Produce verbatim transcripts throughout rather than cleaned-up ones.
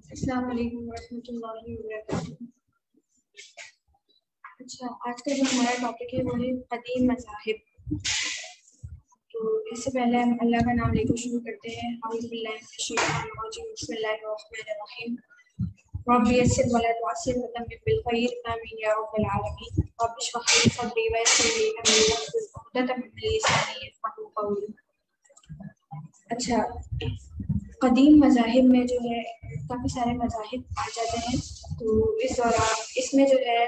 السلام علیکم ورحمۃ اللہ وبرکاتہ. اچھا، آج کا جو ہمارا ٹاپک ہے وہ ہے قدیم مذاہب. تو اس سے پہلے ہم اللہ کا نام لے کر شروع کرتے ہیں. اعوذ باللہ من الشیطان الرجیم. بسم اللہ الرحمن الرحیم. رب یسر ولا تعسر وتمم بالخیر آمین یا رب العالمین. رب اشرح لي صدری ویسر لي امری واحلل عقدۃ من لسانی یفقهوا قولی. اچھا، قدیم مذاہب میں جو ہے کافی سارے مذاہب آ جاتے ہیں. تو اس دوران اس میں جو ہے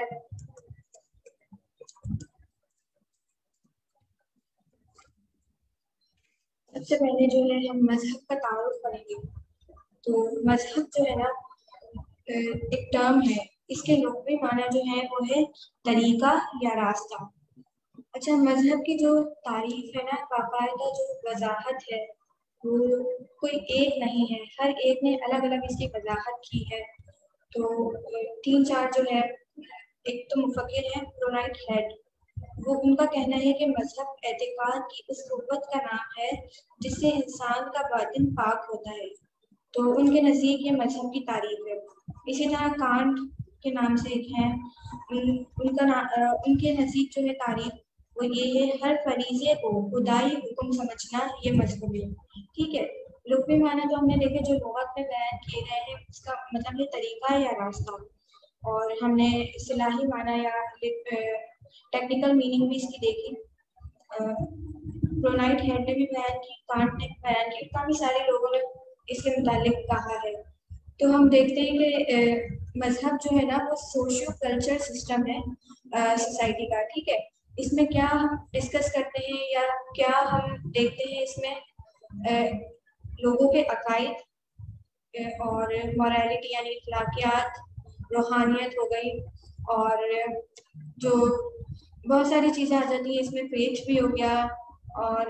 سب سے پہلے جو ہے ہم مذہب کا تعارف کریں گے. تو مذہب جو ہے نا ایک ٹرم ہے. اس کے لغوی معنی جو ہے وہ ہے طریقہ یا راستہ. اچھا، مذہب کی جو تعریف ہے نا، باقاعدہ جو وضاحت ہے وہ کوئی ایک نہیں ہے. ہر ایک نے الگ الگ اس کی وضاحت کی ہے. تو تین چار جو ہے، ایک تو مفکر ہے رونالڈ ہیڈ. وہ ان کا کہنا ہے کہ مذہب اعتقاد کی اس قوت کا نام ہے جس سے انسان کا باطن پاک ہوتا ہے. تو ان کے نزدیک یہ مذہب کی تعریف ہے. اسی طرح کانٹ کے نام سے ایک ہیں، ان, ان کا ان کے نزدیک جو ہے تعریف وہ یہ ہے ہر فریضے کو خدائی حکم سمجھنا یہ مذہب ہے. ٹھیک ہے. لغوی معنی تو ہم نے دیکھے جو لغت میں بیان کیے گئے ہیں اس کا مطلب ہے طریقہ یا راستہ. اور ہم نے اصطلاحی معنی یا ٹیکنیکل میننگ بھی اس کی دیکھی. رونالڈ ہیڈ نے بھی بیان کی، کانٹ نے بھی بیان کی، کافی سارے لوگوں نے اس کے متعلق کہا ہے. تو ہم دیکھتے ہیں کہ مذہب جو ہے نا وہ سوشیو کلچر سسٹم ہے سوسائٹی کا. ٹھیک ہے. اس میں کیا ہم ڈسکس کرتے ہیں یا کیا ہم دیکھتے ہیں، اس میں لوگوں کے عقائد اور مورالٹی یعنی اخلاقیات، روحانیت ہو گئی، اور جو بہت ساری چیزیں آ جاتی ہیں اس میں. فیتھ بھی ہو گیا، اور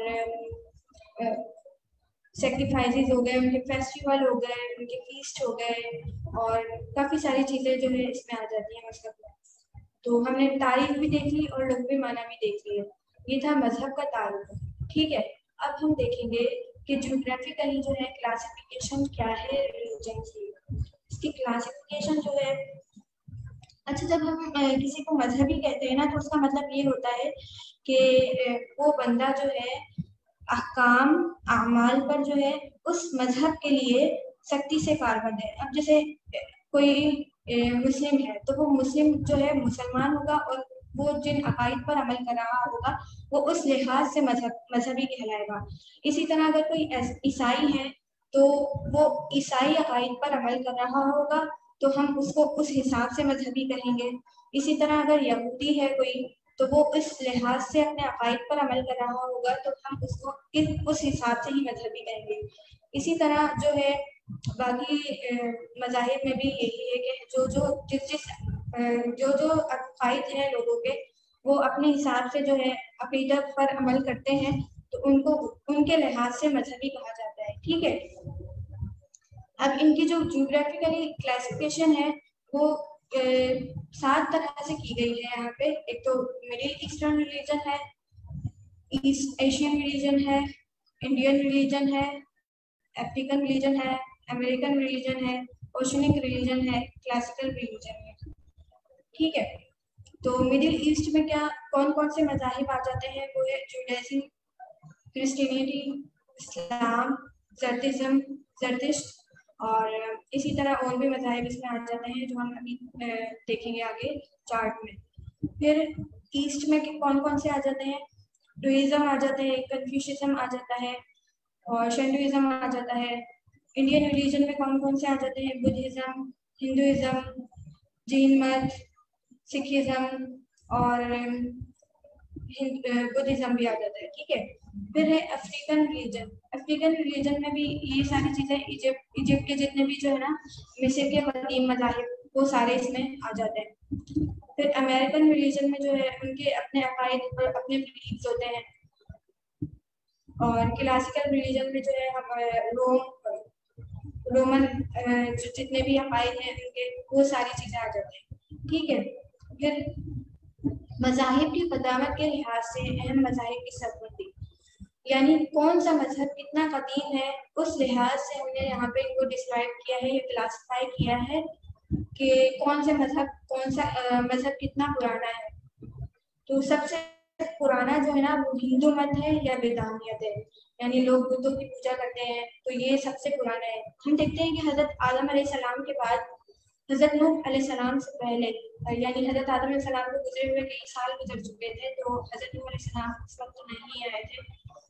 سیکریفائسز ہو گئے، ان کے فیسٹیول ہو گئے، ان کے فیسٹ ہو گئے، اور کافی ساری چیزیں جو ہے اس میں آ جاتی ہیں مذہب میں. تو ہم نے تاریخ بھی دیکھ لی اور لغوی معنی بھی دیکھ لی ہے. یہ تھا مذہب کا تعارف. ٹھیک ہے. اب ہم دیکھیں گے کہ جیوگرافیکلی جو ہے کلاسیفیکیشن کیا ہے ریلیجن کی. اس کی کلاسیفیکیشن جو ہے، اچھا جب ہم کسی کو مذہبی کہتے ہیں نا تو اس کا مطلب یہ ہوتا ہے کہ وہ بندہ جو ہے احکام اعمال پر جو ہے اس مذہب کے لیے سختی سے کاربند ہے. اب جیسے کوئی مسلم ہے تو وہ مسلم جو ہے مسلمان ہوگا، اور وہ جن عقائد پر عمل کر رہا ہوگا وہ اس لحاظ سے مذہب مذہبی کہلائے گا. اسی طرح اگر کوئی عیسائی ہے تو وہ عیسائی عقائد پر عمل کر رہا ہوگا تو ہم اس کو اس حساب سے مذہبی کہیں گے. اسی طرح اگر یہودی ہے کوئی تو وہ اس لحاظ سے اپنے عقائد پر عمل کر رہا ہوگا تو ہم اس کو اس حساب سے ہی مذہبی کہیں گے. اسی طرح جو ہے باقی مذاہب میں بھی یہی ہے کہ جو جو جس جس جو جو عقائد ہیں لوگوں کے وہ اپنے حساب سے جو ہے عقیدت پر عمل کرتے ہیں تو ان کو ان کے لحاظ سے مذہبی کہا جاتا ہے. ٹھیک ہے. اب ان کی جو جیوگرافیکلی کلاسیفیکیشن ہے وہ سات طرح سے کی گئی ہے یہاں پہ. ایک تو مڈل ایسٹرن ریلیجن ہے، ایسٹ ایشین ریلیجن ہے، انڈین ریلیجن ہے، افریقن ریلیجن ہے، امریکن ریلیجن ہے، اوشنک ریلیجن ہے، کلاسیکل ریلیجن ہے. ٹھیک ہے. تو مڈل ایسٹ میں کیا کون کون سے مذاہب آ جاتے ہیں وہ ہے جوڈائزم، کرسچینٹی، اسلام، زرتزم، زرتشت، اور اسی طرح اور بھی مذاہب اس میں آ جاتے ہیں جو ہم ابھی دیکھیں گے آگے چارٹ میں. پھر ایسٹ میں کون کون سے آ جاتے ہیں؟ ڈوئزم آ جاتے ہیں، کنفیوشزم آ جاتا ہے، اور شینڈوئزم آ جاتا ہے. انڈین ریلیجن میں کون کون سے آ جاتے ہیں؟ بدھزم، ہندوازم، جین مت، سکھزم، اور بدھزم بھی آ جاتا ہے. ٹھیک ہے. پھر ہے افریقن ریلیجن. افریقن ریلیجن میں بھی یہ ساری چیزیں ایجپٹ ایجپٹ کے جتنے بھی جو ہے نا مصر کے قدیم مذاہب وہ سارے اس میں آ جاتے ہیں. پھر امریکن ریلیجن میں جو ہے ان کے اپنے عقائد اور اپنے بلیفز ہوتے ہیں. اور کلاسیکل ریلیجن میں جو ہے ہم روم رومن جو جتنے بھی عقائد ہیں ان کے وہ ساری چیزیں آ جاتی ہیں. ٹھیک ہے. پھر مذاہب کی قدامت کے لحاظ سے اہم مذاہب کی سربندی. یعنی کون سا مذہب کتنا قدیم ہے اس لحاظ سے ہم نے یہاں پہ ان کو ڈسکرائب کیا ہے یا کلاسیفائی کیا ہے کہ کون سے مذہب کون سا مذہب کتنا پرانا ہے. تو سب سے پرانا جو ہے نا وہ ہندو مت ہے یا ویدانیت ہے، یعنی لوگ بتوں کی پوجا کرتے ہیں تو یہ سب سے پرانا ہے. ہم دیکھتے ہیں کہ حضرت آدم علیہ السلام کے بعد حضرت نوح علیہ السلام سے پہلے یعنی حضرت آدم علیہ السلام کو گزرے ہوئے کئی سال گزر چکے تھے، تو حضرت نوح علیہ السلام اس وقت نہیں آئے تھے.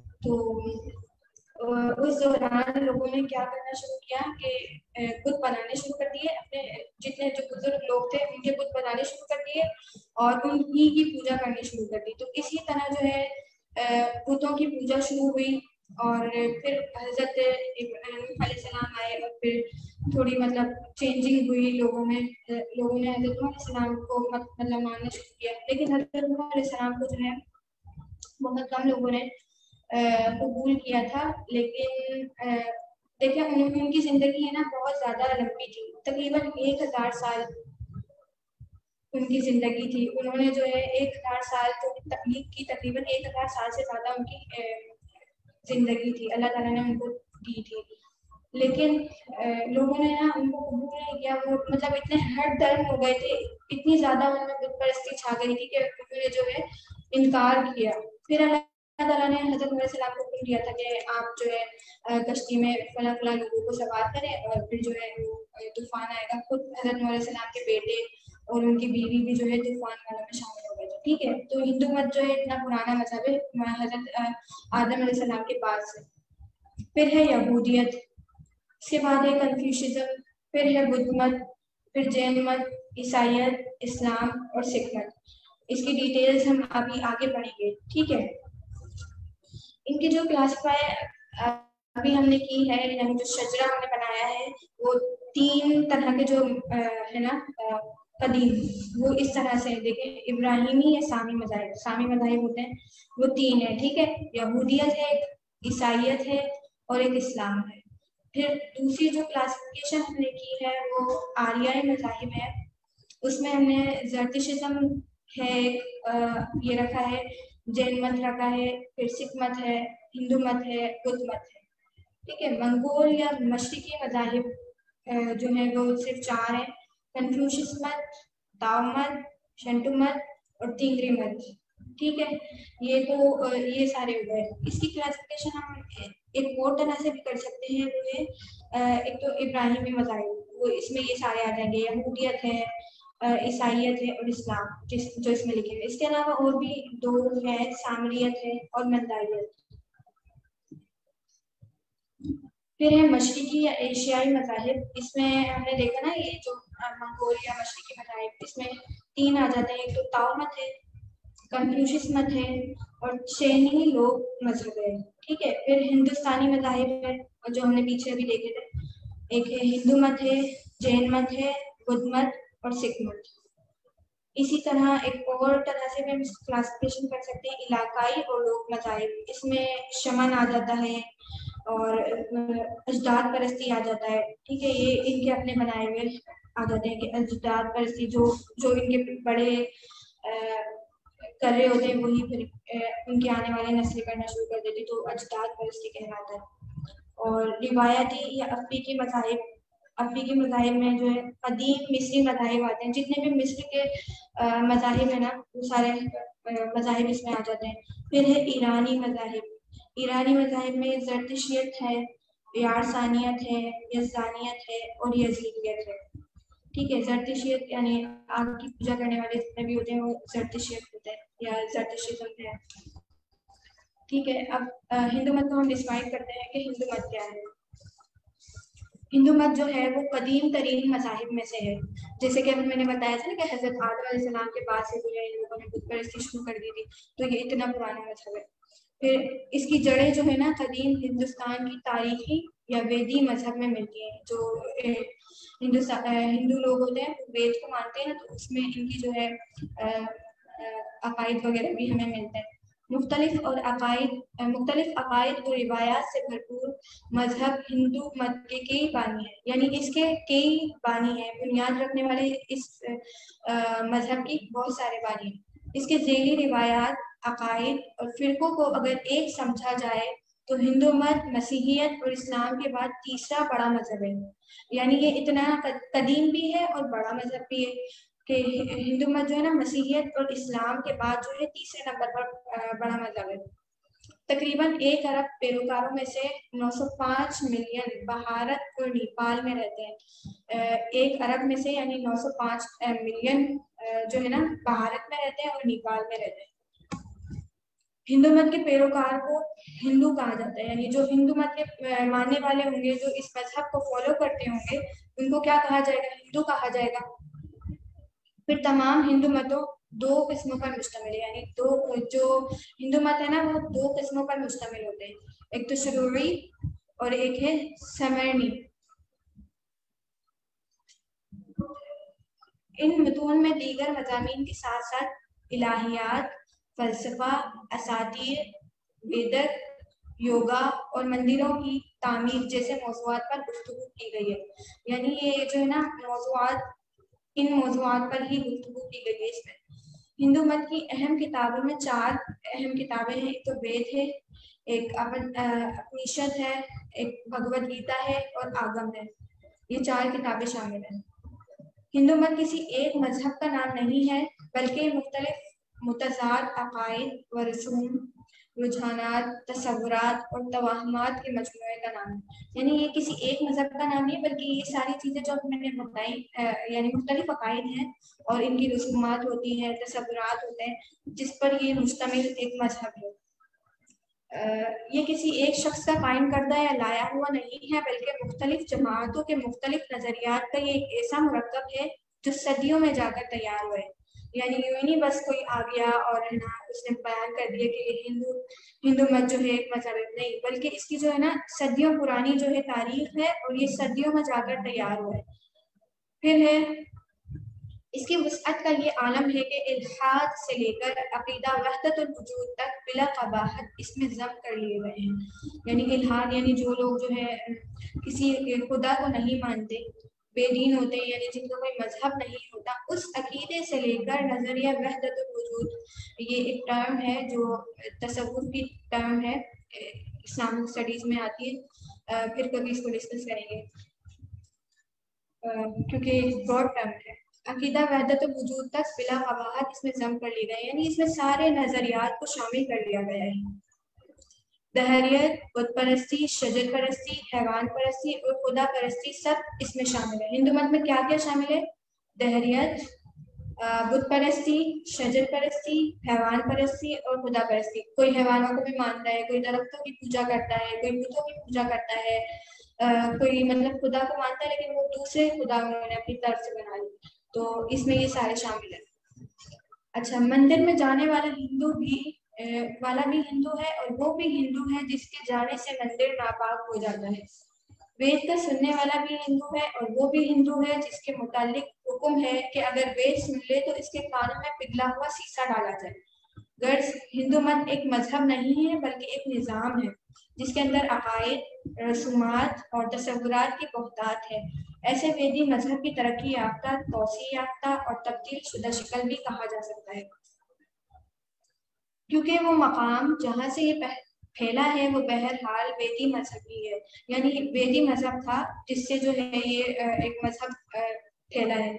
تو اس دوران لوگوں نے کیا کرنا شروع کیا کہ بت بنانے شروع کر دیے، اپنے جتنے جو بزرگ لوگ تھے ان کے بت بنانے شروع کر دیے اور ان ہی کی پوجا کرنی شروع کر دی. تو اسی طرح جو ہے بتوں کی پوجا شروع ہوئی اور پھر حضرت نوح علیہ السلام آئے اور پھر تھوڑی مطلب چینجنگ ہوئی لوگوں میں، لوگوں نے حضرت نوح علیہ السلام کو مطلب ماننا شروع کیا. لیکن حضرت نوح علیہ السلام کو جو ہے بہت کم لوگوں نے قبول کیا تھا. لیکن دیکھیں ان کی زندگی ہے نا بہت زیادہ لمبی تھی، تقریباً ایک ہزار سال ان کی زندگی تھی. انہوں نے جو ہے ایک ہزار سال جو تبلیغ کی، تقریباً ایک ہزار سال سے زیادہ ان کی زندگی تھی اللہ تعالیٰ نے ان کو دی تھی. لیکن لوگوں نے نا ان کو قبول نہیں کیا. وہ مطلب اتنے ہر درد ہو گئے تھے، اتنی زیادہ ان میں بت پرستی چھا گئی تھی کہ انہوں نے جو ہے انکار کیا. پھر اللہ تعالیٰ نے حضرت علیہ السلام کو حکم دیا تھا کہ آپ جو ہے کشتی میں فلاں فلاں لوگوں کو سوار کریں اور پھر جو ہے طوفان آئے گا. خود حضرت علیہ السلام کے بیٹے اور ان کی بیوی بھی جو ہے طوفان والوں میں شامل ہو گئے تھے. ٹھیک ہے، تو ہندو مت جو ہے اتنا پرانا مذہب ہے حضرت آدم علیہ السلام کے بعد سے. پھر ہے یہودیت، اس کے بعد ہے کنفیوشزم، پھر ہے بدھ مت، پھر جین مت، عیسائیت، اسلام اور سکھ مت. اس کی ڈیٹیلز ہم ابھی آگے پڑھیں گے. ٹھیک ہے، ان کی جو کلاسیفائی ابھی ہم نے کی ہے یعنی جو شجرہ ہم نے بنایا ہے وہ تین طرح کے جو ہے نا قدیم وہ اس طرح سے دیکھیں ابراہیمی یا سامی مذاہب. سامی مذاہب ہوتے ہیں وہ تین ہیں. ٹھیک ہے، یہودیت ہے، عیسائیت ہے اور ایک اسلام ہے. پھر دوسری جو کلاسیفیکیشن ہم نے کی ہے وہ آریائی مذاہب ہے. اس میں ہم نے زرتشتم ہے یہ رکھا ہے، جین مت رکھا ہے، پھر سکھ مت ہے، ہندو مت ہے، بدھ مت ہے. ٹھیک ہے، منگول یا مشرقی مذاہب جو ہے وہ صرف چار ہیں: کنفیوشس مت، تاؤ مت، شنٹو مت اور تینگری مت. ٹھیک ہے، یہ تو یہ سارے ہو گئے. اس کی کلاسیفیکیشن ہم ایک اور طرح سے بھی کر سکتے ہیں. وہ ہے ایک تو ابراہیمی مذاہب، وہ اس میں یہ سارے آ جائیں گے، یہودیت ہے، عیسائیت ہے اور اسلام جس جو اس میں لکھے ہوئے. اس کے علاوہ اور بھی دو ہیں، سامریت ہے اور مندائیت. پھر ہے مشرقی یا ایشیائی مذاہب. اس میں ہم نے دیکھا نا یہ جو منگول یا مشرقی مذاہب اس میں تین آ جاتے ہیں. ایک تو تاؤ مت ہے، کنفیوشس مت ہے اور چینی لوگ مذہب ہے. ٹھیک ہے، پھر ہندوستانی مذاہب ہے اور جو ہم نے پیچھے ابھی دیکھے تھے، ایک ہے ہندو مت ہے، جین مت ہے، بدھ مت اور سکھ مت. اسی طرح ایک اور طرح سے بھی ہم کلاسیفیکیشن کر سکتے ہیں علاقائی اور لوک مذاہب. اس میں شمن آ جاتا ہے اور اجداد پرستی آ جاتا ہے. ٹھیک ہے، یہ ان کے اپنے بنائے ہوئے آ جاتے ہیں کہ اجداد پرستی جو جو ان کے بڑے کر رہے ہوتے ہیں وہی پھر ان کے آنے والے نسلیں کرنا شروع کر دیتی، تو اجداد پرستی کہلاتا ہے. اور روایتی یا افریقی مذاہب، افریقی مذاہب میں جو ہے قدیم مصری مذاہب آتے ہیں. جتنے بھی مصر کے مذاہب ہیں نا وہ سارے مذاہب اس میں آ جاتے ہیں. پھر ہے ایرانی مذاہب. ایرانی مذاہب میں زرتشیت ہے، یارسانیت ہے، یزدانیت ہے اور یزیدیت ہے. ٹھیک ہے، زرتشیت یعنی آگ کی پوجا کرنے والے جتنے بھی ہوتے ہیں وہ زرتشیت ہوتے ہیں یا زرتشیزم ہے. ٹھیک ہے، اب ہندو مت کو ہم ڈسکرائب کرتے ہیں کہ ہندو مت کیا ہے. ہندو مت جو ہے وہ قدیم ترین مذاہب میں سے ہے. جیسے کہ میں نے بتایا تھا نا کہ حضرت آدم علیہ السلام کے بعد سے جو ہے ان لوگوں نے بت پرستی شروع کر دی تھی، تو یہ اتنا پرانا مذہب ہے. پھر اس کی جڑیں جو ہے نا قدیم ہندوستان کی تاریخی یا ویدی مذہب میں ملتی ہیں. جو ہندوستان ہندو لوگ ہوتے ہیں وید کو مانتے ہیں نا، تو اس میں ان کی جو ہے عقائد وغیرہ بھی ہمیں ملتے ہیں. مختلف اور عقائد مختلف عقائد اور روایات سے بھرپور مذہب ہندو مت کے کئی بانی ہیں، یعنی اس کے کئی بانی ہیں. بنیاد رکھنے والے اس مذہب کی بہت سارے بانی ہیں. اس کے ذیلی روایات، عقائد اور فرقوں کو اگر ایک سمجھا جائے تو ہندو مت مسیحیت اور اسلام کے بعد تیسرا بڑا مذہب ہے. یعنی یہ اتنا قدیم بھی ہے اور بڑا مذہب بھی ہے کہ ہندو مت جو ہے نا مسیحیت اور اسلام کے بعد جو ہے تیسرے نمبر پر بڑا مذہب ہے. تقریباً ایک ارب پیروکاروں میں سے نو سو پانچ ملین بھارت اور نیپال میں رہتے ہیں. ایک ارب میں سے یعنی نو سو پانچ ملین جو ہے نا بھارت میں رہتے ہیں اور نیپال میں رہتے ہیں. ہندو مت کے پیروکار کو ہندو کہا جاتا ہے. یعنی جو ہندو مت کے ماننے والے ہوں گے، جو اس مذہب کو فالو کرتے ہوں گے، ان کو کیا کہا جائے گا؟ ہندو کہا جائے گا. پھر تمام ہندو متوں دو قسموں پر مشتمل ہے. یعنی دو جو ہندو مت ہے نا وہ دو قسموں پر مشتمل ہوتے ہیں. ایک تو شروعی اور ایک ہے سمرنی. ان متون میں دیگر مضامین کے ساتھ ساتھ الہیات، فلسفہ، اساطیر، ویدک، یوگا اور مندروں کی تعمیر جیسے موضوعات پر گفتگو کی گئی ہے. یعنی یہ جو ہے نا موضوعات ان موضوعات پر ہی گفتگو کی گئی ہے. اس میں ہندو مت کی اہم کتابوں میں چار اہم کتابیں ہیں. ایک تو وید ہے، ایک اپنیشد ہے، ایک بھگوت گیتا ہے اور آگم ہے. یہ چار کتابیں شامل ہیں. ہندو مت کسی ایک مذہب کا نام نہیں ہے بلکہ مختلف متضاد عقائد و رسوم، رجحانات، تصورات اور توہمات کے مجموعے کا نام ہے. یعنی یہ کسی ایک مذہب کا نام نہیں بلکہ یہ ساری چیزیں جو میں نے بتائی یعنی مختلف عقائد ہیں اور ان کی رسومات ہوتی ہیں، تصورات ہوتے ہیں جس پر یہ مشتمل ایک مذہب ہے. یہ کسی ایک شخص کا قائم کردہ یا لایا ہوا نہیں ہے بلکہ مختلف جماعتوں کے مختلف نظریات کا یہ ایک ایسا مرکب ہے جو صدیوں میں جا کر تیار ہوئے. یعنی یوں نہیں بس کوئی آ گیا اور ہے نا اس نے بیان کر دیا کہ یہ ہندو ہندو مت جو ہے ایک مذہب ہے. نہیں، بلکہ اس کی جو ہے نا صدیوں پرانی جو ہے تاریخ ہے اور یہ صدیوں میں جا کر تیار ہوئے. پھر ہے اس کی وسعت کا یہ عالم ہے کہ الحاد سے لے کر عقیدہ وحدت الوجود تک بلا قباحت اس میں ضم کر لیے گئے ہیں. یعنی الحاد یعنی جو لوگ جو ہے کسی خدا کو نہیں مانتے، بے دین ہوتے ہیں، یعنی جن کو کوئی مذہب نہیں ہوتا، اس عقیدے سے لے کر نظریہ وحدت الوجود، یہ ایک ٹرم ہے جو تصوف کی ٹرم ہے، اسلامک اسٹڈیز میں آتی ہے. پھر کبھی اس کو ڈسکس کریں گے کیونکہ براڈ ٹرم ہے. عقیدہ وحدت الوجود تک بلا قباحت اس میں ضم کر لی گئے. یعنی اس میں سارے نظریات کو شامل کر لیا گیا ہے. دہریت، بت پرستی، شجر پرستی، حیوان پرستی اور خدا پرستی سب اس میں شامل ہے. ہندو مت میں کیا کیا شامل ہے؟ دہریت، بت پرستی، شجر پرستی، حیوان پرستی اور خدا پرستی. کوئی حیوانوں کو بھی مانتا ہے، کوئی درختوں کی پوجا کرتا ہے، کوئی بتوں کی پوجا کرتا ہے، کوئی مطلب خدا کو مانتا ہے لیکن وہ دوسرے خدا انہوں نے اپنی طرف سے بنا لی. تو اس میں یہ سارے شامل ہیں. اچھا، مندر میں جانے والا ہندو بھی والا بھی ہندو ہے اور وہ بھی ہندو ہے جس کے جانے سے مندر ناپاک ہو جاتا ہے. وید کا سننے والا بھی ہندو ہے اور وہ بھی ہندو ہے جس کے متعلق حکم ہے کہ اگر وید سن لے تو اس کے کانوں میں پگھلا ہوا سیسا ڈالا جائے. غرض ہندو مت ایک مذہب نہیں ہے بلکہ ایک نظام ہے جس کے اندر عقائد، رسومات اور تصورات کی بہتات ہے. ایسے ویدی مذہب کی ترقی یافتہ، توسیع یافتہ اور تبدیل شدہ شکل بھی کہا جا سکتا ہے، کیونکہ وہ مقام جہاں سے یہ پھیلا ہے وہ بہرحال ویدی مذہب ہی ہے. یعنی ویدی مذہب تھا جس سے جو ہے یہ ایک مذہب پھیلا ہے.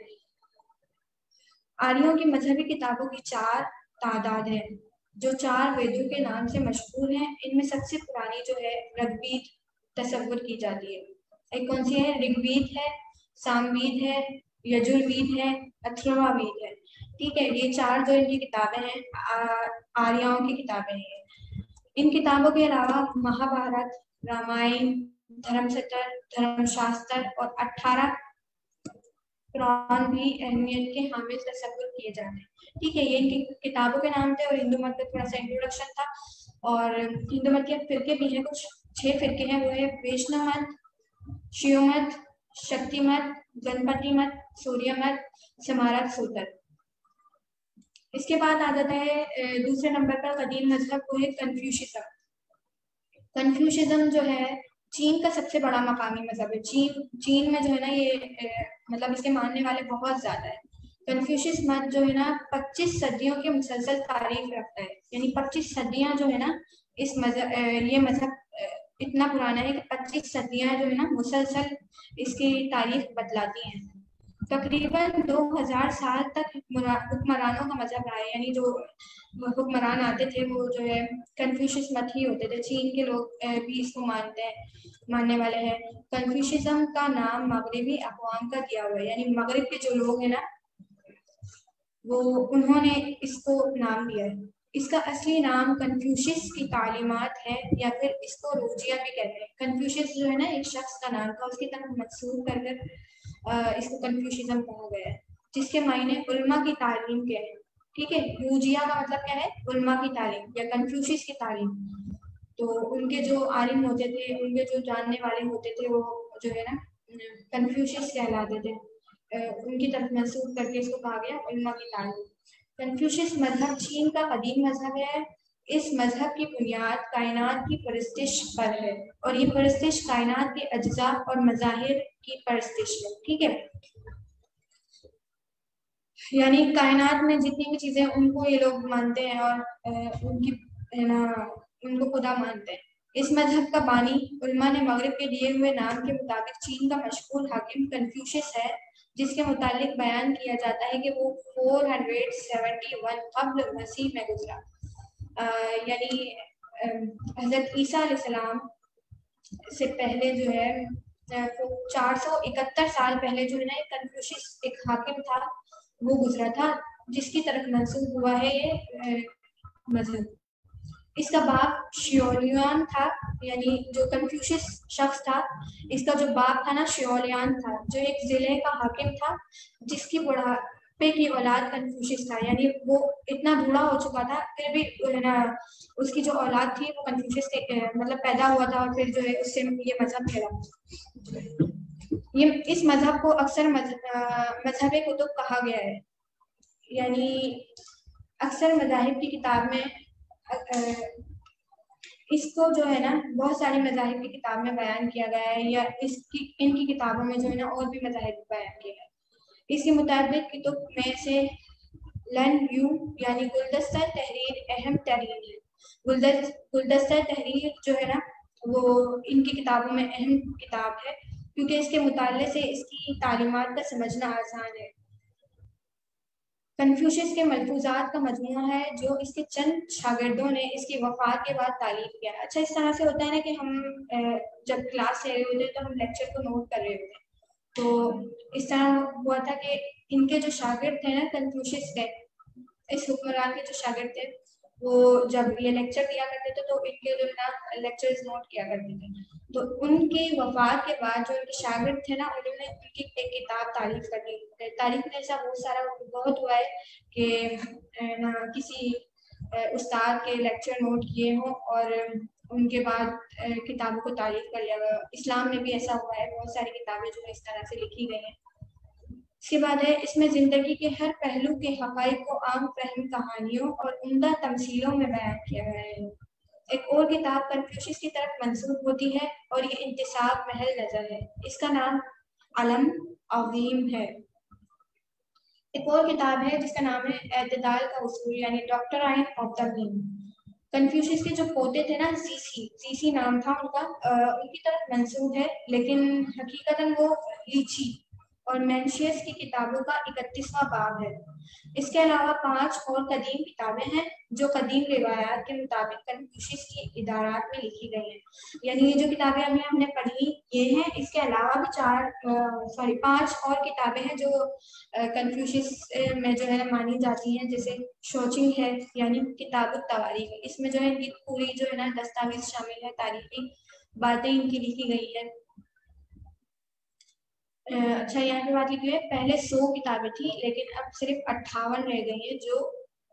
آریوں کی مذہبی کتابوں کی چار تعداد ہے جو چار ویدوں کے نام سے مشہور ہیں. ان میں سب سے پرانی جو ہے رگ وید تصور کی جاتی ہے. ایک کون سی ہے؟ رگ وید ہے، سام وید ہے، یجر وید ہے، اتھروا وید ہے. ٹھیک ہے، یہ چار جو ان کی کتابیں ہیں آریاؤں کی کتابیں ہیں. ان کتابوں کے علاوہ مہا بھارت، رامائن، دھرم ستر، دھرم شاستر اور اٹھارہ قرآن بھی اہمیت کے حامل تصور کیے جاتے ہیں. ٹھیک ہے، یہ ان کی کتابوں کے نام تھے اور ہندو مت کا تھوڑا سا انٹروڈکشن تھا. اور ہندو مت کے فرقے بھی ہیں، کچھ چھ فرقے ہیں. وہ ہے ویشنو مت، شیو مت، شکتی مت، گنپتی مت، سوریہ مت، سمارت سوتر. اس کے بعد آ جاتا ہے دوسرے نمبر پر قدیم مذہب، وہ ہے کنفیوشزم. کنفیوشزم جو ہے چین کا سب سے بڑا مقامی مذہب ہے. چین چین میں جو ہے نا یہ مطلب اس کے ماننے والے بہت زیادہ ہیں. کنفیوشس مت جو ہے نا پچیس صدیوں کی مسلسل تاریخ رکھتا ہے، یعنی پچیس صدیاں جو ہے نا اس مذہب یہ مذہب اتنا پرانا ہے کہ پچیس صدیاں جو ہے نا مسلسل اس کی تاریخ بتلاتی ہیں. تقریباً دو ہزار سال تک حکمرانوں کا مذہب رہا ہے، یعنی جو حکمران آتے تھے وہ جو ہے کنفیوشس مت ہی ہوتے تھے. چین کے لوگ بھی اس کو مانتے ہیں ماننے والے ہیں. کنفیوشزم کا نام مغربی اقوام کا دیا ہوا ہے، یعنی مغرب کے جو لوگ ہیں نا وہ انہوں نے اس کو نام دیا ہے. اس کا اصلی نام کنفیوشس کی تعلیمات ہے یا پھر اس کو روجیہ بھی کہتے ہیں. کنفیوشس جو ہے نا ایک شخص کا نام تھا، اس کی طرف منسوب کر کر اس کو کنفیوشزم کہا گیا ہے، جس کے معنی علماء کی تعلیم کے ہیں. ٹھیک ہے، روجیہ کا مطلب کیا ہے؟ علماء کی تعلیم یا کنفیوشس کی تعلیم. تو ان کے جو عالم ہوتے تھے، ان کے جو جاننے والے ہوتے تھے وہ جو ہے نا کنفیوشس کہلاتے تھے. ان کی طرف منسوب کر کے اس کو کہا گیا علماء کی تعلیم. کنفیوشس مذہب چین کا قدیم مذہب ہے. اس مذہب کی بنیاد کائنات کی پرستش پر ہے، اور یہ پرستش کائنات کے اجزاء اور مظاہر کی پرستش ہے. ٹھیک ہے، یعنی کائنات میں جتنی بھی چیزیں ان کو یہ لوگ مانتے ہیں اور ان کی نا ان کو خدا مانتے ہیں. اس مذہب کا بانی علماء نے مغرب کے دیے ہوئے نام کے مطابق چین کا مشہور حاکم کنفیوشس ہے، جس کے متعلق بیان کیا جاتا ہے کہ وہ فور ہنڈریڈ سیونٹی ون قبل مسیح میں گزرا. یعنی حضرت عیسیٰ علیہ السلام سے پہلے جو ہے چار سو اکہتر سال پہلے جو ہے نا کنفیوشس ایک حاکم تھا وہ گزرا تھا، جس کی طرف منسوب ہوا ہے یہ مذہب. اس کا باپ شیولیان تھا، یعنی جو کنفیوشس شخص تھا اس کا جو باپ تھا نا شیولیان تھا، جو ایک ضلع کا حاکم تھا جس کی بڑھاپے کی اولاد کنفیوشس تھا. یعنی وہ اتنا بوڑھا ہو چکا تھا پھر بھی نا اس کی جو اولاد تھی وہ کنفیوشس مطلب پیدا ہوا تھا، اور پھر جو ہے اس سے یہ مذہب پھیلا. یہ اس مذہب کو اکثر مذہب کتب کہا گیا ہے، یعنی اکثر مذاہب کی کتاب میں اس کو جو ہے نا بہت ساری مذاہب کی کتاب میں بیان کیا گیا ہے، یا اس کی ان کی کتابوں میں جو ہے نا اور بھی مذاہب بیان کیا ہے. اس کے مطابق کتب میں سے لن یو یعنی گلدستہ تحریر اہم ترین ہے. گلدستہ تحریر جو ہے نا وہ ان کی کتابوں میں اہم کتاب ہے، کیونکہ اس کے مطالعے سے اس کی تعلیمات کا سمجھنا آسان ہے. کنفیوشس کے ملفوظات کا مجموعہ ہے جو اس کے چند شاگردوں نے اس کی وفات کے بعد تعلیف کیا. اچھا، اس طرح سے ہوتا ہے نا کہ ہم جب کلاس لے رہے ہوتے ہیں تو ہم لیکچر کو نوٹ کر رہے ہوتے ہیں. تو اس طرح ہوا تھا کہ ان کے جو شاگرد تھے نا کنفیوشس کے، اس حکمران کے جو شاگرد تھے وہ جب یہ لیکچر دیا کرتے تھے تو ان کے جو ہے نا لیکچرز نوٹ کیا کرتے تھے. تو ان کی وفات کے بعد جو ان کے شاگرد تھے نا انہوں نے ان کی ایک کتاب تعریف کر دی. تاریخ میں ایسا بہت سارا بہت ہوا ہے کہ نہ کسی استاد کے لیکچر نوٹ کیے ہوں اور ان کے بعد کتابوں کو تعریف کر لیا گیا. اسلام میں بھی ایسا ہوا ہے، بہت ساری کتابیں جو ہے اس طرح سے لکھی گئی ہیں. اس کے بعد ہے اس میں زندگی کے ہر پہلو کے حقائق کو عام فہم کہانیوں اور عمدہ تمثیلوں میں بیان کیا گیا ہے. ایک اور کتاب کنفیوشس کی طرف منسوب ہوتی ہے اور یہ انتصاب محل نظر ہے. اس کا نام علم عظیم ہے. ایک اور کتاب ہے جس کا نام ہے اعتدال کا اصول یعنی doctrine of the mean. Confucius کے جو پوتے تھے نا زیسی زیسی نام تھا ان کا، ان کی طرف منسوب ہے، لیکن حقیقتاً وہ لیچی اور مینشیس کی کتابوں کا اکتیسواں باب ہے. اس کے علاوہ پانچ اور قدیم کتابیں ہیں جو قدیم روایات کے مطابق کنفیوشس کی ادارات میں لکھی گئی ہیں. یعنی یہ جو کتابیں ہمیں ہم نے پڑھی یہ ہیں، اس کے علاوہ بھی چار سوری پانچ اور کتابیں ہیں جو کنفیوشس میں جو ہے مانی جاتی ہیں، جیسے شوچنگ ہے یعنی کتاب التواریخ. اس میں جو ہے ان کی پوری جو ہے نا دستاویز شامل ہے، تاریخی باتیں ان کی لکھی گئی ہیں. اچھا، یہاں پہ بات لکھی ہے پہلے سو کتابیں تھیں لیکن اب صرف اٹھاون رہ گئی ہیں جو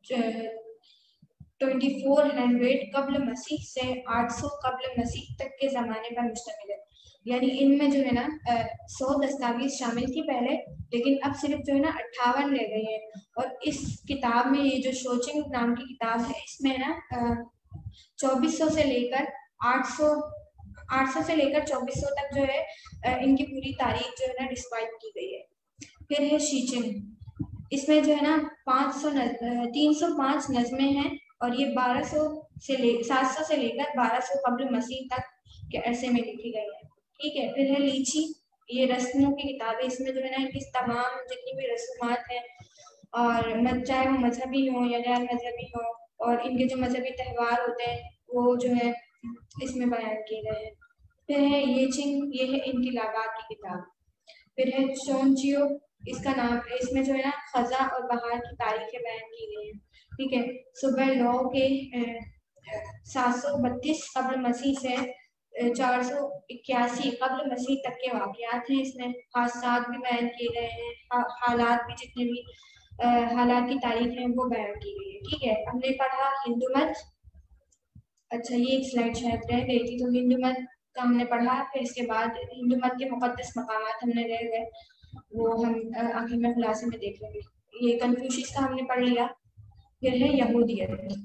ٹوینٹی فور ہنڈریڈ قبل مسیح سے آٹھ سو قبل مسیح تک کے زمانے پر مشتمل ہے. یعنی ان میں جو ہے نا سو دستاویز شامل تھی پہلے، لیکن اب صرف جو ہے نا اٹھاون رہ گئی ہیں. اور اس کتاب میں یہ جو شوچنگ نام کی کتاب ہے اس میں نا چوبیس سو سے لے کر آٹھ سو آٹھ سو سے لے کر چوبیس سو تک جو ہے ان کی پوری تاریخ جو ہے نا ڈسکرائب کی گئی ہے. پھر ہے شیچن. اس میں جو ہے نا پانچ سو تین سو پانچ نظمیں ہیں اور یہ بارہ سو سے لے سات سو سے لے کر بارہ سو قبل مسیح تک کے عرصے میں لکھی گئی ہے. ٹھیک ہے. پھر ہے لیچی، یہ رسموں کی کتابیں. اس میں جو ہے نا ان کی تمام جتنی بھی رسومات ہیں اور چاہے وہ مذہبی ہوں یا غیر مذہبی ہوں اور ان کے جو مذہبی تہوار ہوتے ہیں وہ جو ہے اس میں بیان کیے گئے ہیں. پھر ہے یہ چنگ، یہ ہے انقلابات کی کتاب. پھر ہے چونچیو، اس کا نام اس میں جو ہے نا خزاں اور بہار کی تاریخیں بیان کی گئی ہیں. ٹھیک ہے. صبح لو کے سات سو بتیس قبل مسیح سے چار سو اکیاسی قبل مسیح تک کے واقعات ہیں. اس میں حادثات بھی بیان کیے گئے ہیں، حالات بھی جتنے بھی حالات کی تاریخ ہیں وہ بیان کی گئی ہے. ٹھیک ہے. ہم نے پڑھا ہندو مت. اچھا یہ ایک سلائڈ شاید رہ گئی تھی، تو ہندو مت کا ہم نے پڑھا. پھر اس کے بعد ہندو مت کے مقدس مقامات ہم نے رہ گئے، وہ ہم آخر میں خلاصے میں دیکھ لیں گے. یہ کنفیوشس کا ہم نے پڑھ لیا. پھر ہے یہودیت.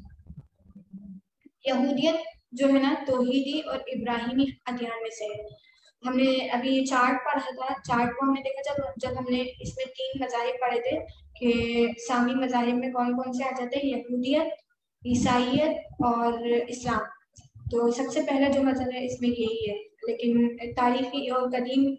یہودیت جو ہے نا توحیدی اور ابراہیمی ادیان میں سے ہے. ہم نے ابھی یہ چارٹ پڑھا تھا، چارٹ کو ہم نے دیکھا جب جب ہم نے اس میں تین مذاہب پڑھے تھے کہ سامی مذاہب میں کون کون سے آ جاتے ہیں، یہودیت، عیسائیت اور اسلام. تو سب سے پہلا جو مذہب ہے اس میں یہی ہے، لیکن تاریخی اور قدیم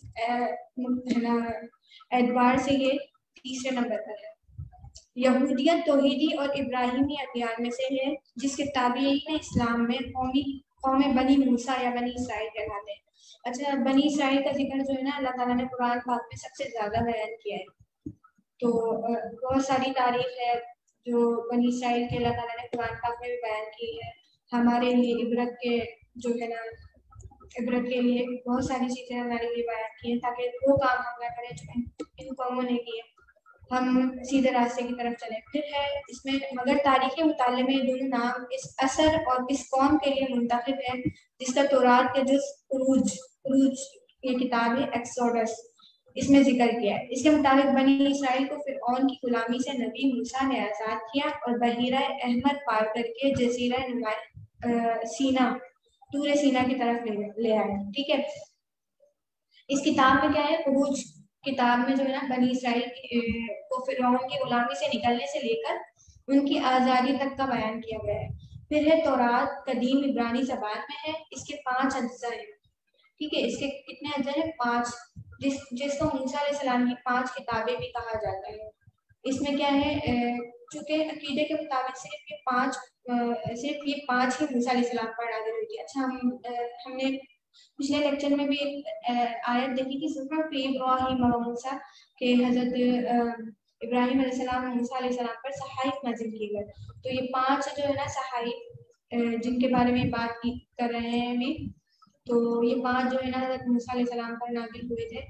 اعتبار سے یہ تیسرے نمبر پر ہے. یہودیت توحیدی اور ابراہیمی ادیان میں سے ہے جس کے تابعین اسلام میں قومی قوم بنی موسیٰ یا بنی اسرائیل کہلاتے ہیں. اچھا بنی اسرائیل کا ذکر جو ہے نا اللہ تعالیٰ نے قرآن پاک میں سب سے زیادہ بیان کیا ہے. تو بہت ساری تاریخ ہے جو بنی اسرائیل کے اللہ تعالیٰ نے قرآن پاک میں بھی بیان کی ہے. ہمارے لیے عبرت کے جو ہے نا عبرت کے لیے بہت ساری چیزیں ہمارے لیے بیان کی ہیں تاکہ وہ کام ہم نہ کریں جو ان قوموں نے کیے، ہم سیدھے راستے کی طرف چلیں. پھر ہے اس میں مگر تاریخی مطالعے میں دونوں نام اس اثر اور اس قوم کے لیے منتخب ہے جس کا تورات کے جز عروج عروج یہ کتاب ہے ایکسوڈس اس میں ذکر کیا ہے. اس کے مطابق بنی اسرائیل کو فرعون کی غلامی سے نبی موسیٰ نے آزاد کیا اور بحیرہ احمر پار کر کے جزیرہ سینا طور سینا کی طرف لے آئے. ٹھیک ہے. اس کتاب میں کیا ہے، عروج کتاب میں جو ہے نا بنی اسرائیل کو فرعون کی غلامی سے نکلنے سے لے کر ان کی آزادی تک کا بیان کیا گیا ہے. پھر ہے تورات قدیم عبرانی زبان میں ہے. اس کے پانچ اجزاء ہیں. ٹھیک ہے. اس کے کتنے اجزاء ہیں؟ پانچ، جس جس کو موسیٰ علیہ السلام کی پانچ کتابیں بھی کہا جاتا ہے. اس میں کیا ہے، چونکہ عقیدے کے مطابق صرف یہ پانچ صرف یہ پانچ ہی موسیٰ علیہ السلام پر نازل ہوئی تھی. اچھا ہم ہم نے پچھلے لیکچر میں بھی ایک آیت دیکھی تھی سورۃ ابراہیم و موسیٰ کہ حضرت ابراہیم علیہ السلام اور موسیٰ علیہ السلام پر صحائف نازل کیے گئے. تو یہ پانچ جو ہے نا صحائف جن کے بارے میں بات کر رہے ہیں ابھی، تو یہ پانچ جو ہے نا حضرت موسیٰ علیہ السلام پر نازل ہوئے تھے.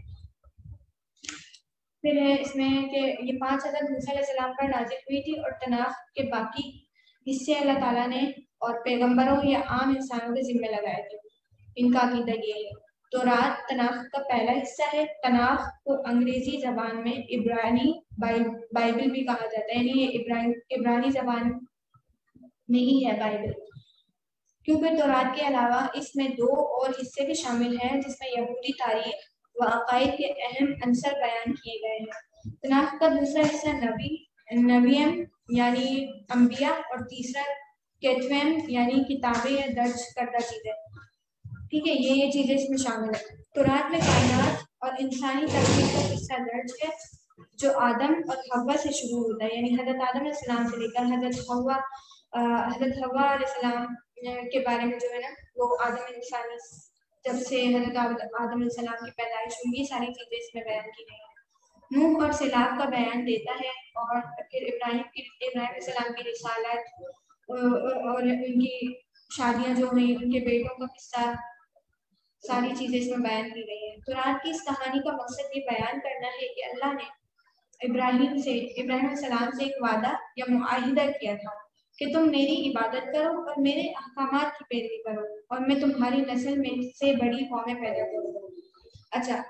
پھر ہے اس میں کہ یہ پانچ حضرت موسیٰ علیہ السلام پر نازل ہوئی تھی اور تناخ کے باقی حصے اللہ تعالیٰ نے اور پیغمبروں یا عام انسانوں کے ذمہ لگائے تھے. ان کا عقیدہ یہ ہے. تورات تناخ کا پہلا حصہ ہے. تناخ کو انگریزی زبان میں عبرانی بائبل بھی کہا جاتا ہے، یعنی یہ عبرانی زبان میں ہی ہے بائبل، کیونکہ تورات کے علاوہ اس میں دو اور حصے بھی شامل ہیں جس میں یہودی تاریخ و عقائد کے اہم عنصر بیان کیے گئے ہیں. تناخ کا دوسرا حصہ نبی نبیم یعنی انبیاء اور تیسرا کیتویم یعنی کتابیں یا درج کردہ چیزیں. ٹھیک ہے. یہ یہ چیزیں اس میں شامل ہیں. تورات میں کائنات اور انسانی تخلیق کا قصہ درج ہے جو آدم اور حوا سے شروع ہوتا ہے، یعنی حضرت آدم علیہ السلام سے لے کر حضرت حوا حضرت حوا علیہ السلام کے بارے میں جو ہے نا وہ آدم انسانی جب سے حضرت آدم علیہ السلام کی پیدائش ہوئی، یہ ساری چیزیں اس میں بیان کی گئی ہیں. نوح اور سیلاب کا بیان دیتا ہے اور پھر ابراہیم کی ابراہیم علیہ السلام کی رسالت اور ان کی شادیاں جو ہوئی، ان کے بیٹوں کا قصہ، ساری چیزیں اس میں بیان کی گئی ہیں. تورات کی اس کہانی کا مقصد یہ بیان کرنا ہے کہ اللہ نے ابراہیم سے ابراہیم علیہ السلام سے ایک وعدہ یا معاہدہ کیا تھا کہ تم میری عبادت کرو اور میرے احکامات کی پیروی کرو اور میں تمہاری نسل میں سے بڑی قومیں پیدا کروں گا. اچھا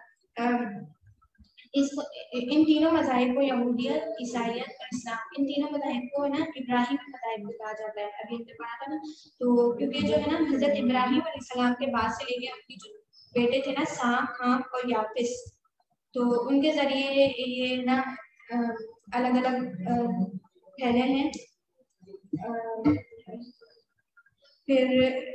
اس ان تینوں مذاہب کو یہودیت، عیسائیت اور اسلام، ان تینوں مذاہب کو نا ابراہیمی مذاہب بھی کہا جاتا ہے. ابھی ہم نے پڑھا تھا نا، تو کیونکہ جو ہے نا حضرت ابراہیم علیہ السلام کے بعد سے لے کے ان کی جو بیٹے تھے نا سام، ہام اور یافس، تو ان کے ذریعے یہ نا الگ الگ پھیلے ہیں. پھر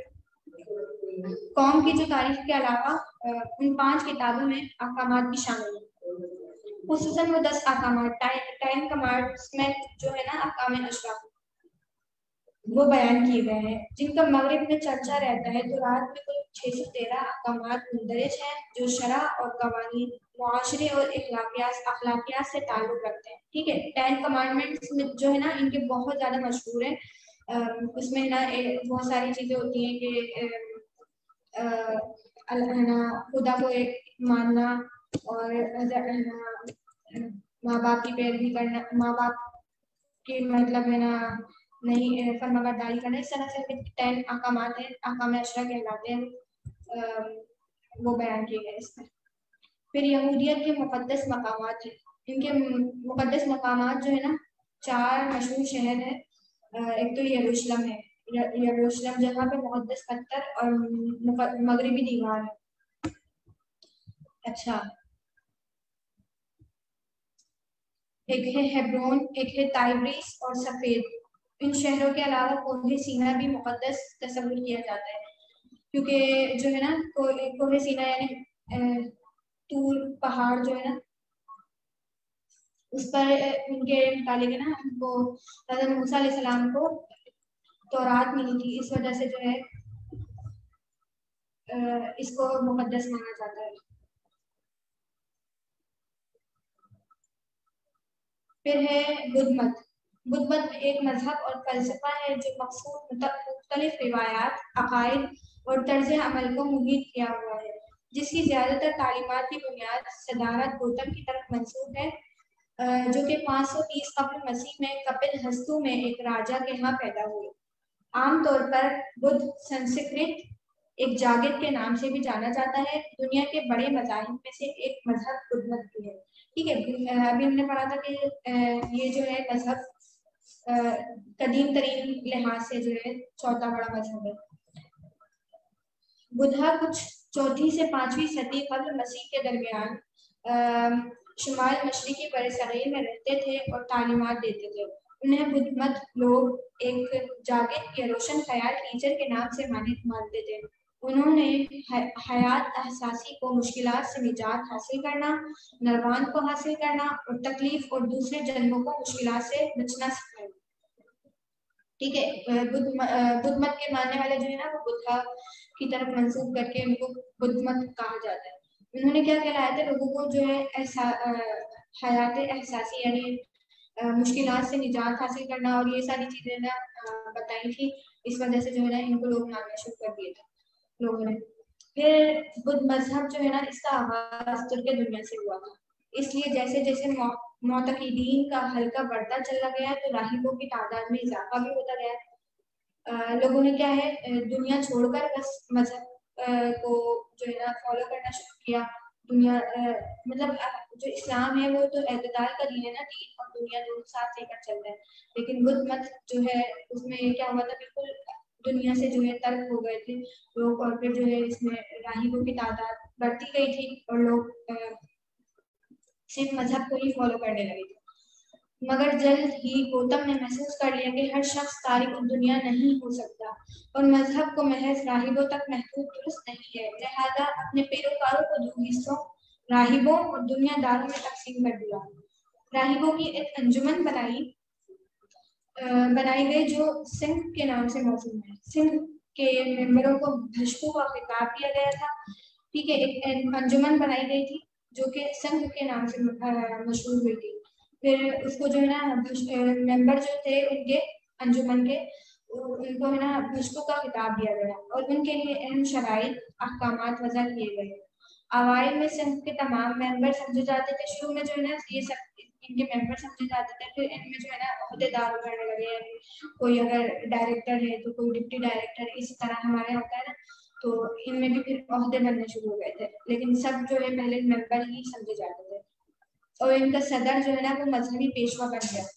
قوم کی جو تاریخ کے علاوہ ان پانچ کتابوں میں احکامات بھی شامل ہیں. خصوصاً وہ دس احکامات ٹائم کمانڈس میں جو ہے نا احکام عشرہ وہ بیان کیے گئے ہیں جن کا مغرب میں چرچا رہتا ہے. تو رات میں کل چھ سو تیرہ احکامات مندرج ہیں جو شرح اور قوانین معاشرے اور اخلاقیات اخلاقیات سے تعلق رکھتے ہیں. ٹھیک ہے. ٹین کمانڈمنٹس میں جو ہے نا ان کے بہت زیادہ مشہور ہیں. اس میں نا بہت ساری چیزیں ہوتی ہیں کہ خدا کو ایک ماننا اور ماں باپ کی پیروی کرنا, ماں باپ کی مطلب ہے نا نہیں فرما برداری کرنا. اس طرح سے ٹین احکامات ہیں, احکام عشرہ کہلاتے ہیں, وہ بیان کیے گئے اس میں. پھر یہودیت کے مقدس مقامات ہیں. ان کے مقدس مقامات جو ہے نا چار مشہور شہر ہیں. ایک تو یروشلم ہے, یروشلم جہاں پہ مقدس پتھر اور مغربی دیوار ہے. اچھا, ایک ہے ہیبرون, ایک ہے تائبریس اور سفید. ان شہروں کے علاوہ کوہ سینا بھی مقدس تصور کیا جاتا ہے کیونکہ جو ہے نا کوہ سینا یعنی طور پہاڑ جو ہے نا اس پر ان کے متعلق ہے نا ان کو حضرت موسیٰ علیہ السلام کو تورات ملی تھی. اس وجہ سے جو ہے اس کو مقدس مانا جاتا ہے. پھر ہے بدھ مت. بدھ مت ایک مذہب اور فلسفہ ہے جو مخصوص مختلف روایات, عقائد اور طرز عمل کو محیط کیا ہوا ہے, جس کی زیادہ تر تعلیمات کی بنیاد صدارت گوتم کی طرف منسوب ہے, جو کہ پانچ سو تیس قبل مسیح میں کپل ہستو میں ایک راجا کے ہاں پیدا ہوئے. عام طور پر بدھ سنسکرت ایک جاگت کے نام سے بھی جانا جاتا ہے. دنیا کے بڑے مذاہب میں سے ایک مذہب بدھ مت بھی ہے. ٹھیک ہے. ابھی ہم نے پڑھا تھا کہ یہ جو ہے مذہب قدیم ترین لحاظ سے جو ہے چوتھا بڑا مذہب ہے. بدھا کچھ چوتھی سے پانچویں صدی قبل مسیح کے درمیان شمال مشرقی برصغیر میں رہتے تھے اور تعلیمات دیتے تھے. انہیں بدھ مت لوگ ایک جاگت یا روشن خیال ٹیچر کے نام سے مانتے تھے. انہوں نے حیات احساسی کو مشکلات سے نجات حاصل کرنا, نروان کو حاصل کرنا اور تکلیف اور دوسرے جنموں کو مشکلات سے بچنا سکھایا. ٹھیک ہے. بدھ مت کے ماننے والے جو ہے نا وہ بدھا کی طرف منسوب کر کے ان کو بدھ مت کہا جاتا ہے. انہوں نے کیا کہلایا تھا لوگوں کو جو ہے حیات احساسی یعنی مشکلات سے نجات حاصل کرنا اور یہ ساری چیزیں نا بتائی تھی. اس وجہ سے جو ہے نا ان کو لوگ ماننا شروع کر دیے تھے لوگوں نے. پھر بدھ مذہب جو ہے نا اس کا آغاز ترک دنیا سے ہوا تھا. اس لیے جیسے جیسے معتقدین کا حلقہ بڑھتا چلا گیا تو راہبوں کی تعداد میں اضافہ بھی ہوتا گیا. لوگوں نے کیا ہے دنیا چھوڑ کر بس مذہب کو جو ہے نا فالو کرنا شروع کیا. دنیا مطلب جو اسلام ہے وہ تو اعتدال کا دین ہے نا, دین اور دنیا دونوں ساتھ لے کر چلتا ہے. لیکن بدھ مت جو ہے اس میں کیا ہوا تھا بالکل دنیا سے جو ہے ترک ہو گئے تھے لوگ, اور پھر جو ہے اس میں راہبوں کی تعداد بڑھتی گئی تھی اور لوگ صرف مذہب کو ہی فالو کرنے لگے تھے. مگر جلد ہی گوتم نے محسوس کر لیا کہ ہر شخص تارک دنیا نہیں ہو سکتا اور مذہب کو محض راہبوں تک محدود درست نہیں ہے. لہذا اپنے پیروکاروں کو دو حصوں راہبوں اور دنیا داروں میں تقسیم کر دیا. راہبوں کی ایک انجمن بنائی بنائی گئی جو سنگھ کے نام سے موجود ہے. سنگھ کے ممبروں کو بھشکو کا خطاب دیا گیا تھا. ٹھیک ہے. ایک انجمن بنائی گئی تھی جو کہ سنگھ کے نام سے مشہور ہوئی تھی. پھر اس کو جو ہے نا ممبر جو تھے ان کے انجمن کے ان کو ہے نا بھشکو کا خطاب دیا گیا اور ان کے لیے اہم شرائط احکامات وضع کیے گئے. اوائل میں سنگھ کے تمام ممبر سمجھے جاتے تھے. شروع میں جو ہے نا یہ سب ان کے ممبر سمجھے جاتے تھے. پھر ان میں جو ہے نا عہدے دار ابھرنے لگے. کوئی اگر ڈائریکٹر ہے تو کوئی ڈپٹی ڈائریکٹر, اس طرح ہمارے ہوتا ہے نا, تو ان میں بھی پھر عہدے بننے شروع ہو گئے تھے. لیکن سب جو ہے پہلے ممبر ہی سمجھے جاتے تھے اور ان کا صدر جو ہے نا وہ مذہبی پیشوا بن گیا.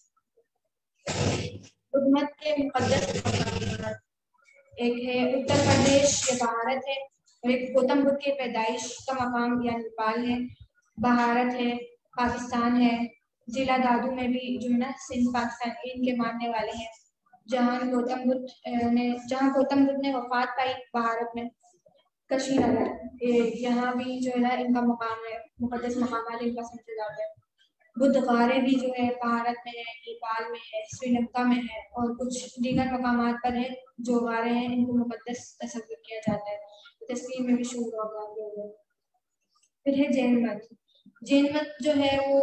بدھ مت کے مقدس ایک ہے اتر پردیش یا بھارت ہے, اور ایک گوتم بدھ کے پیدائش کا مقام یا نیپال ہے. بھارت ہے, پاکستان ہے, ضلع دادو میں بھی جو ہے نا سندھ پاکستان ان کے ماننے والے ہیں، جہاں گوتم بدھ نے جہاں گوتم بدھ نے وفات پائی بھارت میں کشی نگر، یہاں بھی جو ہے نا ان کا مقام ہے، مقدس مقامات ان کا سمجھا جاتا ہے۔ بدھ غاریں بھی جو ہے بھارت میں ہے، نیپال میں ہے، سری لنکا میں ہے، اور کچھ دیگر مقامات پر ہیں جو غاریں ہیں ان کو مقدس تصور کیا جاتا ہے، تصویر میں بھی شور ہوگا ہوگا۔ پھر ہے جین مت۔ جین مت جو ہے وہ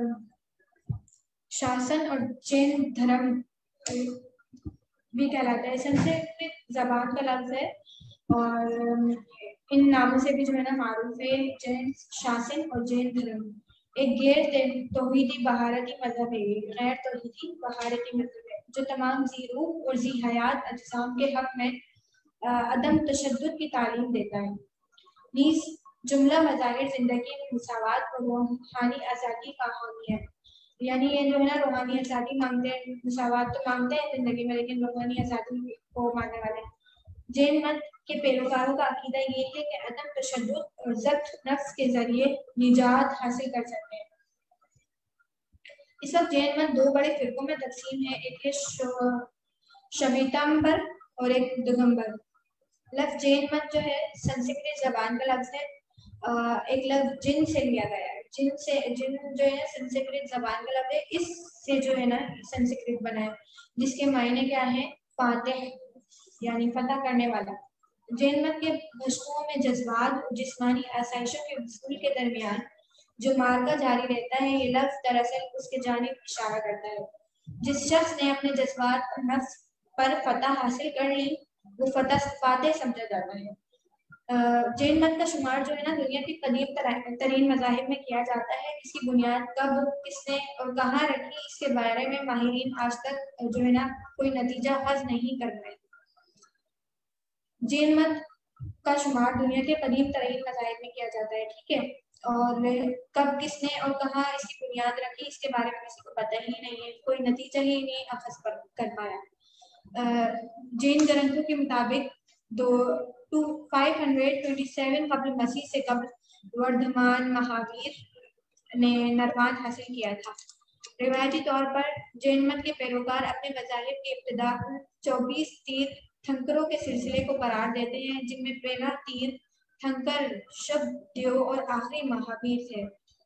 شاسن اور جین دھرم بھی کہلاتا ہے، سنسکرت زبان کا لفظ ہے اور ان ناموں سے بھی جو ہے نا معروف ہے، جین شاسن اور جین دھرم۔ ایک غیر توحیدی بہارتی مذہب ہے، غیر توحیدی بہارتی مذہب ہے جو تمام ذی روح اور ذی حیات اجسام کے حق میں عدم تشدد کی تعلیم دیتا ہے، نیز جملہ مظاہر زندگی میں مساوات اور روحانی آزادی کا حامی ہے۔ یعنی یہ جو ہے نا روحانی آزادی مانگتے ہیں، مساوات تو مانگتے ہیں زندگی میں لیکن روحانی آزادی کو ماننے والے ہیں۔ جین مت کے پیروکاروں کا عقیدہ یہ ہے کہ عدم تشدد اور ضبط نفس کے ذریعے نجات حاصل کر سکتے ہیں۔ اس وقت جین مت دو بڑے فرقوں میں تقسیم ہے، ایک ہے شویتامبر اور ایک دگمبر۔ لفظ جین مت جو ہے سنسکرت زبان کا لفظ ہے، ایک لفظ جن سے لیا گیا ہے، جن سے جن جو ہے سنسکرت زبان کا لفظ ہے، اس سے جو ہے نا سنسکرت بنا ہے، جس کے معنی کیا ہے؟ فاتح یعنی فتح کرنے والا۔ جین مت کے مشقوں میں جذبات اور جسمانی آسائشوں کے وصول کے درمیان جو معرکہ جاری رہتا ہے، یہ لفظ دراصل اس کے جانب اشارہ کرتا ہے۔ جس شخص نے اپنے جذبات اور نفس پر فتح حاصل کر لی وہ فتح فاتح سمجھا جاتا ہے۔ جین مت کا شمار جو ہے نا دنیا کے قدیم ترین مذاہب میں کیا جاتا ہے، اس کی بنیاد کب، کس نے اور کہاں رکھی، اس کے بارے میں ماہرین آج تک جو ہے نا کوئی نتیجہ حاصل نہیں کر پائے۔ جین مت کا شمار دنیا کے قدیم ترین مذاہب میں کیا جاتا ہے، ٹھیک ہے، اور کب کس نے اور کہاں اس کی بنیاد رکھی اس کے بارے میں کسی کو پتہ ہی نہیں ہے، کوئی نتیجہ ہی نہیں اخذ کر پایا۔ جین گرنتھوں کے مطابق دو two five hundred twenty seven قبل مسیح سے قبل وردھمان مہاویر نے نروان حاصل کیا تھا۔ روایتی طور پر جین مت کے پیروکار اپنے مذاہب کی ابتدا چوبیس تیر تھنکروں کے سلسلے کو قرار دیتے ہیں، جن میں پہلا تیر تھنکر شب دیو اور آخری مہاویر تھے۔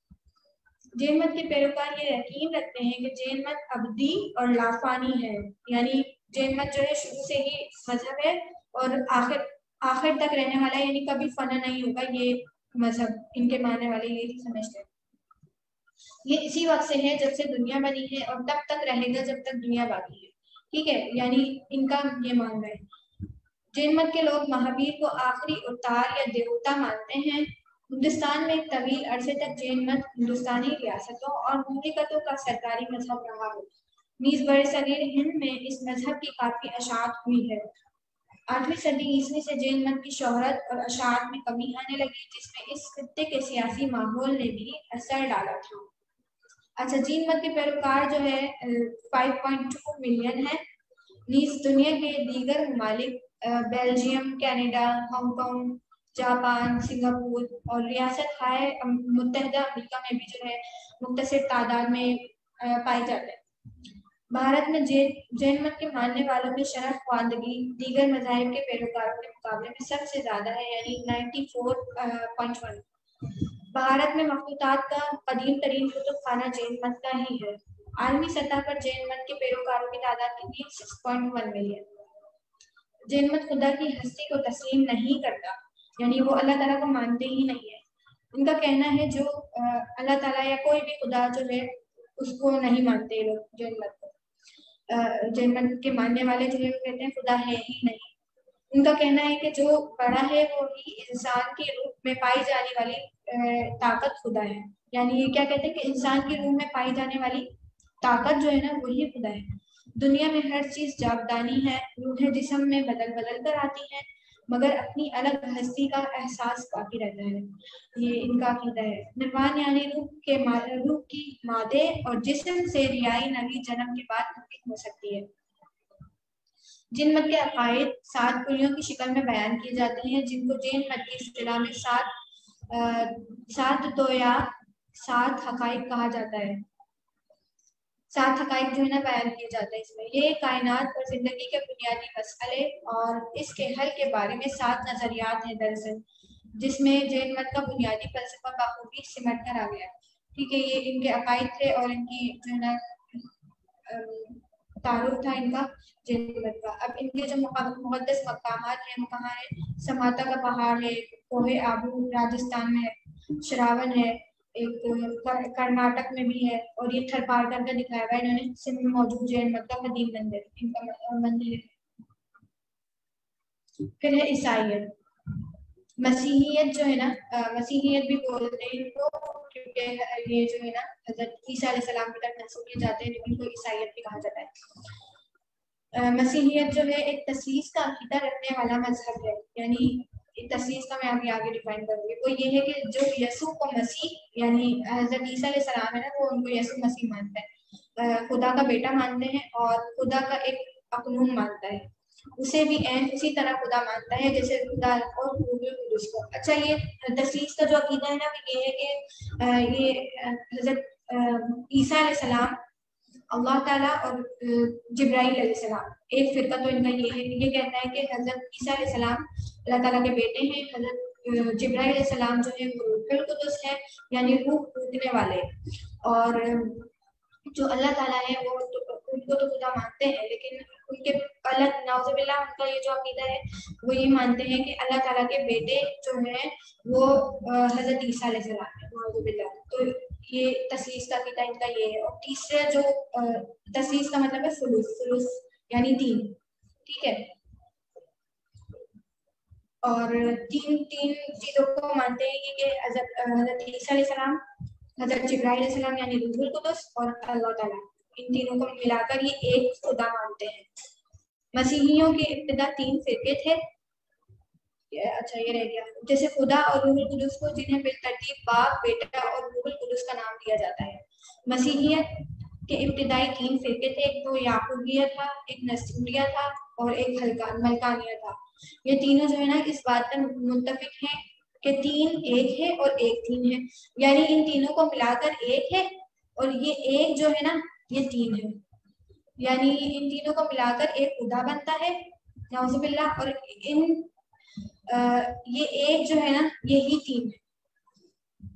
جین مت کے پیروکار یہ یقین رکھتے ہیں کہ جین مت ابدی اور لافانی ہے، یعنی جین مت جو ہے شروع سے ہی مذہب ہے اور آخر آخر تک رہنے والا ہے، یعنی کبھی فنا نہیں ہوگا، یہ مذہب ان کے ماننے والے یہی سمجھتے ہیں۔ یہ اسی وقت سے ہے جب سے دنیا بنی ہے اور تب تک رہے گا جب تک دنیا باقی ہے، ٹھیک ہے، یعنی ان کا یہ ماننا ہے۔ جین مت کے لوگ مہاویر کو آخری اوتار یا دیوتا مانتے ہیں۔ ہندوستان میں ایک طویل عرصے تک جین مت ہندوستانی ریاستوں اور مملکتوں کا سرکاری مذہب رہا ہے، نیز برصغیر ہند میں اس مذہب کی کافی اشاعت ہوئی ہے۔ آٹھویں صدی عیسوی سے جین مت کی شہرت اور اشاعت میں کمی آنے لگی، جس میں اس خطے کے سیاسی ماحول نے بھی اثر ڈالا تھا۔ اچھا، جین مت کے پیروکار جو ہے فائیو پوائنٹ ٹو ملین ہے، نیز دنیا کے دیگر ممالک Belgium, Canada, Hong Kong, Japan, Singapore اور ریاست ہائے متحدہ امریکہ میں بھی جو ہے مختصر تعداد میں پائے جاتے ہیں۔ بھارت میں جین مت کے ماننے والوں میں شرح خواندگی دیگر مذاہب کے پیروکاروں کے مقابلے میں سب سے زیادہ ہے، یعنی ninety four point one. Bharat میں مخطوطات کا قدیم ترین کتب خانہ جین مت کا ہی ہے۔ عالمی سطح پر جین مت کے پیروکاروں کی تعداد کتنی؟ Six point one million. Jain مت خدا کی ہستی کو تسلیم نہیں کرتا، یعنی وہ اللہ تعالیٰ کو مانتے ہی نہیں ہے۔ ان کا کہنا ہے جو اللہ تعالیٰ یا کوئی بھی خدا جو ہے اس کو نہیں مانتے لوگ جین مت کو۔ جین مت کے ماننے والے جو ہے وہ کہتے ہیں خدا ہے ہی نہیں۔ ان کا کہنا ہے کہ جو بڑا ہے وہی انسان کی روح میں پائی جانے والی طاقت خدا ہے، یعنی یہ کیا کہتے ہیں کہ انسان کی روح میں پائی جانے والی طاقت جو ہے نا وہی خدا ہے۔ دنیا میں ہر چیز جاودانی ہے، روح جسم میں بدل بدل کر آتی ہے، مگر اپنی الگ ہستی کا احساس باقی رہتا ہے، یہ ان کا عقیدہ ہے۔ نروان یعنی روح کے روح کی مادے اور جسم سے ریائی نوی جنم کے بعد ممکن ہو سکتی ہے۔ جین مت کے عقائد سات کلیوں کی شکل میں بیان کیے جاتے ہیں، جن کو جین مت کی اصطلاح میں سات سات تو یا سات حقائق کہا جاتا ہے۔ सात हक़ाइक़ जो है ना बयान किए जाते हैं इसमें। ये कायनात और ज़िंदगी के बुनियादी मसले और इसके हल के बारे में सात नज़रियात हैं दरअसल, जिसमें जैन मत का बुनियादी फ़लसफ़ा बखूबी सिमट कर आ गया। ठीक है, ये इनके अकाइद थे और इनकी जो है ना तारुफ था इनका जैन मत का। अब इनके जो मुक़द्दस मकामात हैं वो कहाँ है? समाता का पहाड़ है, कोहे आबू राजस्थान में है, श्रावण है, एक कर्नाटक में भी है, और ये थरपारकर का दिखाया हुआ है इन्होंने सिंध में मौजूद जैन मत का कदीम मंदिर, इनका मंदिर है। फिर है ईसाईयत। मसीहियत जो है ना, मसीहियत भी बोलते हैं इनको, क्योंकि ये जो है ना हज़रत ईसा अलैहिस्सलाम की तरफ मंसूब किए जाते हैं, लेकिन इनको ईसाईयत भी कहा जाता है। मसीहियत जो है एक तस्लीस का अकीदा रखने वाला मजहब है, यानी तस्लीस का मैं अभी आगे डिफाइन करूँगी। वो ये है कि जो यसू को मसीह यानी हज़रत ईसा अलैहिस्सलाम है ना, वो उनको यसू मसीह मानता है, खुदा का बेटा मानते हैं और खुदा का एक अकनून मानता है, उसे भी ऐन उसी तरह खुदा मानता है जैसे खुदा और रूहुल कुद्दूस को। अच्छा, ये तस्लीस का जो अकीदा है ना, ये है कि ये हज़रत ईसा अलैहिस्सलाम, अल्लाह ताला और जिब्राइल अलैहिस्सलाम, एक फिरका तो इनका ये है, ये कहता है कि हज़रत ईसा अलैहिस्सलाम अल्लाह ताला के बेटे हैं, हज़रत जिब्राइल अलैहिस्सलाम जो है वो रूहुल कुद्दूस है, यानी रूह फूकने वाले, और जो अल्लाह ताला है वो तो, उनको तो खुदा मानते हैं, लेकिन उनके अलग नाउज़ुबिल्लाह उनका ये जो अकीदा है वो ये मानते हैं कि अल्लाह ताला के बेटे जो हैं वो हज़रत ईसा अलैहिस्सलाम है, नाउज़ुबिल्लाह। तो ये तस्लीस का अकीदा इनका ये है। और तीसरा जो तस्लीस का मतलब है सुलूस, सुलूस यानी तीन, ठीक है। और तीन तीन चीज़ों को मानते हैं कि हज़रत ईसा अलैहिस्सलाम, हज़रत जिब्राइल अलैहिस्सलाम यानी रूहुल कुद्दूस और अल्लाह ताला, इन तीनों को मिलाकर ये एक खुदा मानते हैं। मसीहियों के इब्तिदा तीन फिरके थे। अच्छा, ये रह गया। जैसे खुदा और रूहुल कुद्दूस को जिन्हें बिलतरतीब बाप, बेटा और रूहुल कुद्दूस का नाम दिया जाता है। मसीहियत के इब्तिदाई तीन फिरके थे, एक तो याकूबिया था, एक नस्रिया था और एक हल्का मलकानिया था। ये तीनों जो है ना इस बात पर मुत्तफिक हैं कि तीन एक है और एक तीन है, यानी इन तीनों को मिलाकर एक है और ये एक जो है ना ये तीन है, यानी इन तीनों को मिलाकर एक खुदा बनता है, नाउज़ुबिल्लाह, और इन आ, ये एक जो है ना यही तीन है।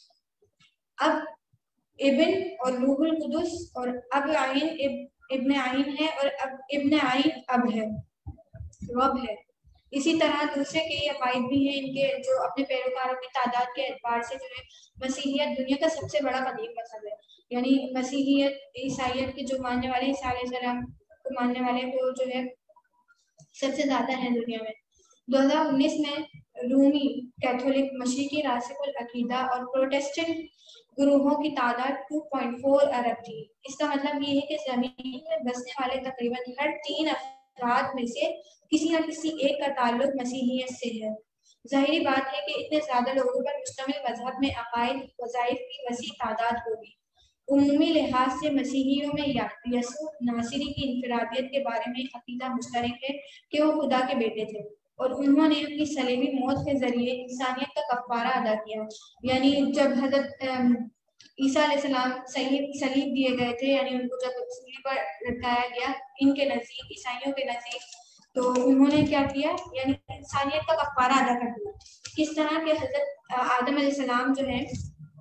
अब इब्न और रूहुल कुद्दूस और अब आइन इब, इब्न आइन है और अब इब्न आइन अब है, रब है। इसी तरह दूसरे कई अकाइद भी हैं इनके, जो अपने पैरोकारों की तादाद के एतबार से जो है मसीहियत दुनिया का सबसे बड़ा कदीम मजहब है, यानी मसीहियत ईसाईयत के जो मानने वाले ईसा अलैहिस्सलाम को मानने वाले वो जो है सबसे ज़्यादा है दुनिया में। दो हज़ार उन्नीस में रूमी कैथोलिक, मशीकी रासिकुल अकीदा और प्रोटेस्टेंट गुरुओं की तादाद दो पॉइंट चार अरब थी। इसका मतलब ये है कि ज़मीन में बसने वाले तकरीबन हर तीन अफराद में से किसी न किसी एक का ताल्लुक मसीहियत से है। ज़ाहिरी बात है कि इतने ज़्यादा लोगों पर मुश्तमिल मजहब में अकायद वज़ाइफ की वसी तादाद होगी। उम्मी लिहाज से मसीहियों में यसू नासिरी की इनफरादियत के बारे में अकीदा मुश्तरक है कि वो खुदा के बेटे थे और उन्होंने अपनी सलीबी मौत के जरिए इंसानियत का कफ़ारा अदा किया। यानी जब हज़रत ईसा अलैहिस्सलाम सलीब सलीब दिए गए थे, यानी उनको जब सूली पर लटकाया गया इनके नज़दीक, ईसाइयों के नज़दीक, तो उन्होंने क्या किया, यानी इंसानियत का कफ़ारा अदा कर दिया। किस तरह के हज़रत आदम अलैहिस्सलाम जो है,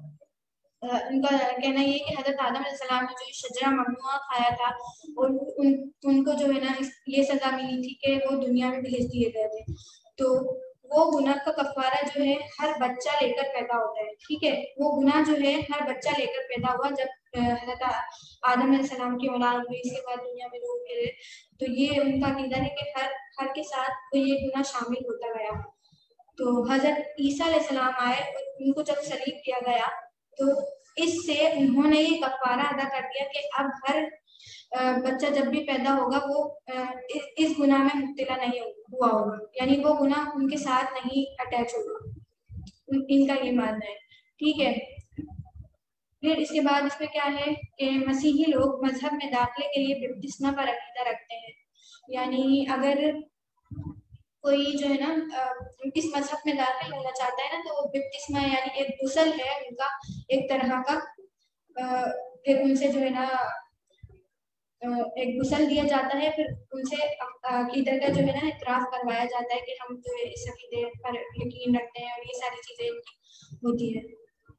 उनका कहना ये है कि हज़रत आदम अलैहिस्सलाम ने जो शजरा ममनुआ खाया था और उन उनको जो है ना ये सज़ा मिली थी कि वो दुनिया में भेज दिए गए थे। तो वो गुनाह का कफ़ारा जो है हर बच्चा लेकर पैदा होता है, ठीक है। वो गुनाह जो है हर बच्चा लेकर पैदा हुआ जब हज़रत आदम अलैहिस्सलाम की औलाद हुई, इसके बाद दुनिया में लोग गिरे, तो ये उनका अक़ीदा है कि हर हर के साथ तो ये गुनाह शामिल होता गया। तो हज़रत ईसा अलैहिस्सलाम आए और उनको जब सलीब किया गया तो इससे उन्होंने ये कफ़ारा अदा कर दिया कि अब हर बच्चा जब भी पैदा होगा वो इस गुनाह में मुब्तला नहीं हुआ होगा, यानी वो गुनाह उनके साथ नहीं अटैच होगा, इनका ये मानना है, ठीक है। फिर इसके बाद इसमें क्या है कि मसीही लोग मजहब में दाखिले के लिए बपतिस्मा पर अकीदा रखते हैं, यानी अगर कोई जो है ना इस मजहब में दाखिल होना चाहता है ना तो बपतिस्मा यानी एक गुस्ल है उनका एक तरह का, फिर उनसे जो है ना ایک غسل دیا جاتا ہے، پھر ان سے عقیدت کا جو ہے نا اعتراف کروایا جاتا ہے کہ ہم جو ہے اس عقیدے پر یقین رکھتے ہیں اور یہ ساری چیزیں ہوتی ہیں.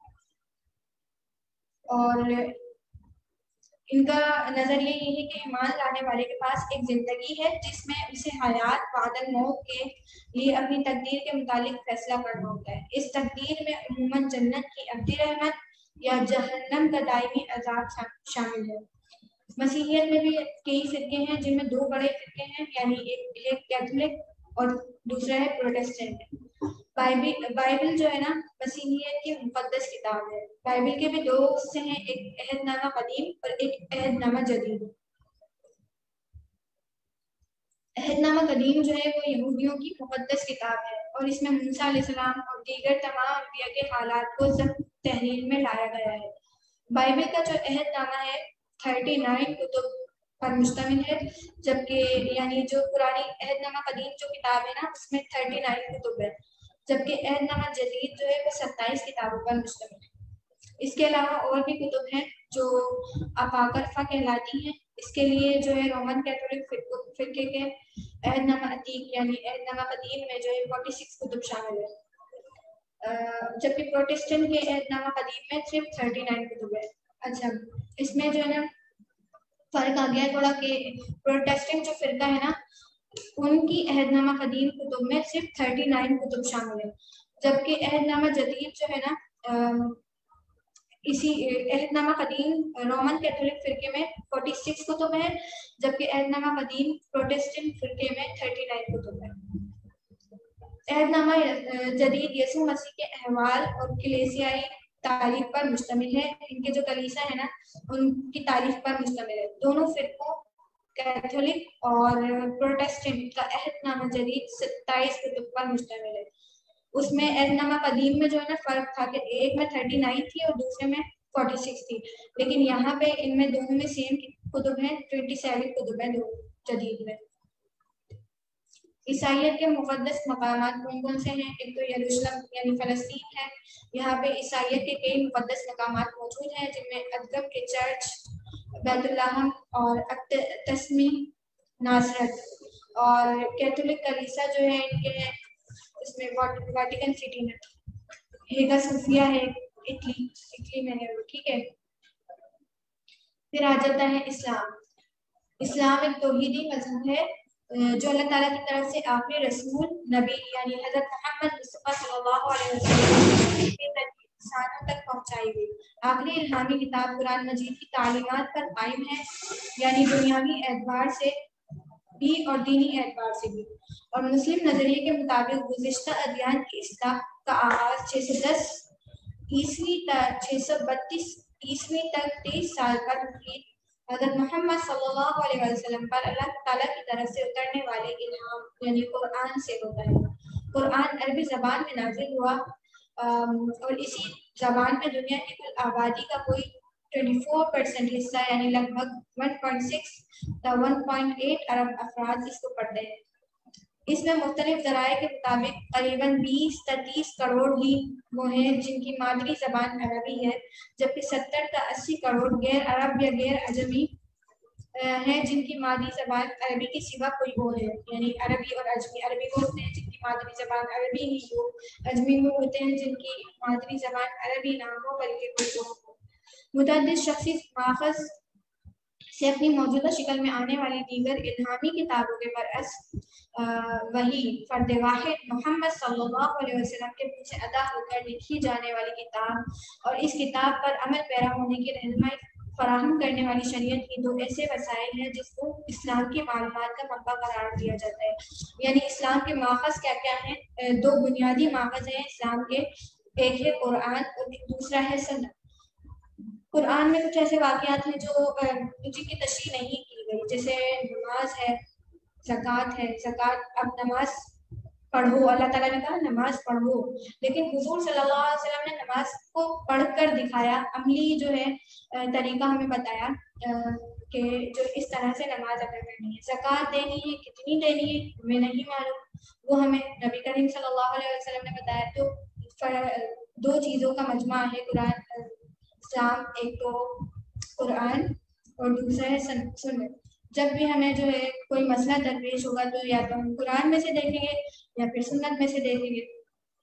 اور ان کا نظریہ یہ ہے کہ ایمان لانے والے کے پاس ایک زندگی ہے جس میں اسے حیات بعد الموت کے لیے اپنی تقدیر کے متعلق فیصلہ کرنا ہوتا ہے. اس تقدیر میں عموماً جنت کی ابدی رحمت یا جہنم کا دائمی عذاب شامل ہے. مسیحیت میں بھی کئی فرقے ہیں جن میں دو بڑے فرقے ہیں، یعنی ایک ہے کیتھولک اور دوسرا ہے پروٹیسٹنٹ. بائبل بائبل جو ہے نا مسیحیت کی مقدس کتاب ہے. بائبل کے بھی دو حصے ہیں، ایک عہد نامہ قدیم اور ایک عہد نامہ جدید. عہد نامہ قدیم جو ہے وہ یہودیوں کی مقدس کتاب ہے اور اس میں موسیٰ علیہ السلام اور دیگر تمام انبیاء کے حالات کو ضبط تحریر میں لایا گیا ہے. بائبل کا جو عہد نامہ ہے تھرٹی نائن کتب پر مشتمل ہے، جبکہ یعنی جو پرانی عہد نامہ قدیم جو کتاب ہے نا اس میں تھرٹی نائن کتب ہے، جبکہ عہد نامہ جدید جو ہے وہ ستائیس کتابوں پر مشتمل ہے. اس کے علاوہ اور بھی کتب ہیں جو اپاکرفا کہلاتی ہیں. اس کے لیے جو ہے رومن کیتھولک فرقے کے عہد نامہ عتیق یعنی عہد نامہ قدیم میں جو ہے فورٹی سکس کتب شامل ہے، جبکہ پروٹیسٹنٹ کے عہد نامہ قدیم میں صرف تھرٹی نائن کتب ہے. اچھا، اس میں جو ہے نا فرق آ گیا ہے تھوڑا کہ پروٹیسٹنٹ جو فرقہ ہے نا ان کی عہد نامہ قدیم کتب میں صرف تھرٹی نائن کتب شامل ہے، جبکہ عہد نامہ جدید جو ہے نا اسی عہد نامہ قدیم رومن کیتھولک فرقے میں فورٹی سکس کتب ہیں، جبکہ عہد نامہ قدیم پروٹیسٹنٹ فرقے میں تھرٹی نائن کتب ہیں. عہد نامہ جدید یسوع مسیح کے احوال اور کلیسیائی تاریخ پر مشتمل ہے. ان کے جو کلیسا ہے نا ان کی تاریخ پر مشتمل ہے. دونوں فرقوں کیتھولک اور پروٹیسٹنٹ کا عہد نامہ جدید ستائیس کتب پر مشتمل ہے. اس میں عہد نامہ قدیم میں جو ہے نا فرق تھا کہ ایک میں تھرٹی نائن تھی اور دوسرے میں فورٹی سکس تھی، لیکن یہاں پہ ان میں دونوں میں سیم کتب ہیں، ٹوینٹی سیون کتب ہیں دو جدید میں. عیسائیت کے مقدس مقامات کون کون سے ہیں؟ ایک تو یروشلم یعنی فلسطین ہے. یہاں پہ عیسائیت کے کئی مقدس مقامات موجود ہیں جن میں ادغم کے چرچ، بیت الحم اور تسمی ناصرت. اور کیتھولک کلیسا جو ہے ان کے اس میں ویٹیکن سٹی میں ہیگا صوفیہ ہے اٹلی اٹلی میں ہے، ٹھیک ہے. پھر آ جاتا ہے اسلام. اسلام ایک توحیدی مذہب ہے جو اللہ تعالیٰ کی طرف سے آخری رسول نبی یعنی حضرت محمد مصطفیٰ صلی اللہ علیہ وسلم کے انسانوں تک پہنچائی گئی آخری الہامی کتاب قرآن مجید کی تعلیمات پر قائم ہے، یعنی دنیاوی اعتبار سے بھی اور دینی اعتبار سے بھی. اور مسلم نظریے کے مطابق گزشتہ ادیان کی اصلاح کا آغاز چھ سو دس عیسوی تک چھ سو بتیس عیسوی تک تیس سال پر ہوئی. حضرت محمد صلی اللہ علیہ وسلم پر اللہ تعالیٰ کی طرف سے اترنے والے الہام یعنی قرآن سے ہوتا ہے. قرآن عربی زبان میں نازل ہوا اور اسی زبان میں دنیا کی کل آبادی کا کوئی چوبیس پرسنٹ حصہ یعنی لگ بھگ ایک پوائنٹ چھ تا ایک پوائنٹ آٹھ ارب افراد اس کو پڑھتے ہیں. اس میں مختلف ذرائع کے مطابق قریباً بیس تا تیس کروڑ ہی وہ ہیں جن کی مادری زبان عربی ہے، جبکہ ستر تا اسی کروڑ غیر عرب یا غیر عجمی ہیں جن کی مادری زبان عربی کے سوا کوئی اور ہے. یعنی عربی اور اجمی، عربی وہ ہوتے ہیں جن کی مادری زبان عربی ہی ہو، اجمی وہ ہوتے ہیں جن کی مادری زبان عربی نہ ہو بلکہ کوئی اور ہو. متعدد شخصی ماخذ سے اپنی موجودہ شکل میں آنے والی دیگر الہامی کتابوں کے برعکس وہی فرد واحد محمد صلی اللہ علیہ وسلم کے منہ سے ادا ہو کر لکھی جانے والی کتاب اور اس کتاب پر عمل پیرا ہونے کی رہنمائی فراہم کرنے والی شریعت کی دو ایسے وسائل ہیں جس کو اسلام کی معلومات کا منبع قرار دیا جاتا ہے. یعنی اسلام کے ماخذ کیا کیا ہیں؟ دو بنیادی ماخذ ہیں اسلام کے، ایک ہے قرآن اور دوسرا ہے سنت. قرآن میں کچھ ایسے واقعات ہیں جو جن کی تشریح نہیں کی گئی، جیسے نماز ہے، زکوٰۃ ہے. زکوٰۃ اب نماز پڑھو، اللہ تعالیٰ نے کہا نماز پڑھو، لیکن حضور صلی اللہ علیہ وسلم نے نماز کو پڑھ کر دکھایا، عملی جو ہے طریقہ ہمیں بتایا کہ جو اس طرح سے نماز ادا کرنی ہے. زکوٰۃ دینی ہے، کتنی دینی ہے ہمیں نہیں معلوم، وہ ہمیں نبی کریم صلی اللہ علیہ وسلم نے بتایا. تو دو چیزوں کا مجموعہ ہے قرآن اسلام، ایک تو قرآن اور دوسرا ہے سنت. جب بھی ہمیں جو ہے کوئی مسئلہ درپیش ہوگا تو یا تو ہم قرآن میں سے دیکھیں گے یا پھر سنت میں سے دیکھیں گے.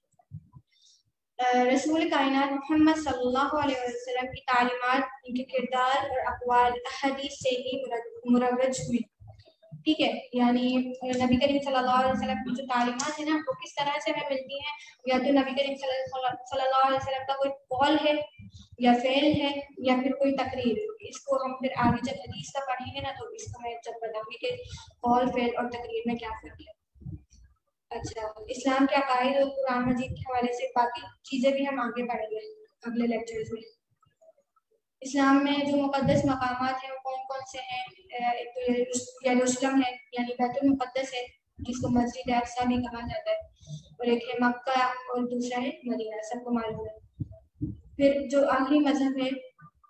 رسول کائنات محمد صلی اللہ علیہ وسلم کی تعلیمات، ان کے کردار اور اقوال حدیث سے ہی مروج ہوئی. ٹھیک ہے، یعنی نبی کریم صلی اللہ علیہ وسلم کی جو تعلیمات ہیں نا وہ کس طرح سے ہمیں ملتی ہیں، یا تو نبی کریم صلی اللہ علیہ وسلم کا کوئی قول ہے یا فعل ہے یا پھر کوئی تقریر. اس کو ہم پھر آگے جب حدیث کا پڑھیں گے نا تو اس کو میں جب بتاؤں گی کہ قول، فعل اور تقریر میں کیا فرق ہے. اچھا، اسلام کے عقائد اور قرآن مجید کے حوالے سے باقی چیزیں بھی ہم آگے پڑھیں گے اگلے لیکچرز میں. اسلام میں جو مقدس مقامات ہیں وہ کون کون سے ہیں؟ ایک تو یروشلم ہے یعنی بیت المقدس ہے جس کو مسجد اقصیٰ بھی کہا جاتا ہے، اور ایک ہے مکہ اور دوسرا ہے مدینہ، سب کو معلوم ہے. پھر جو آخری مذہب ہے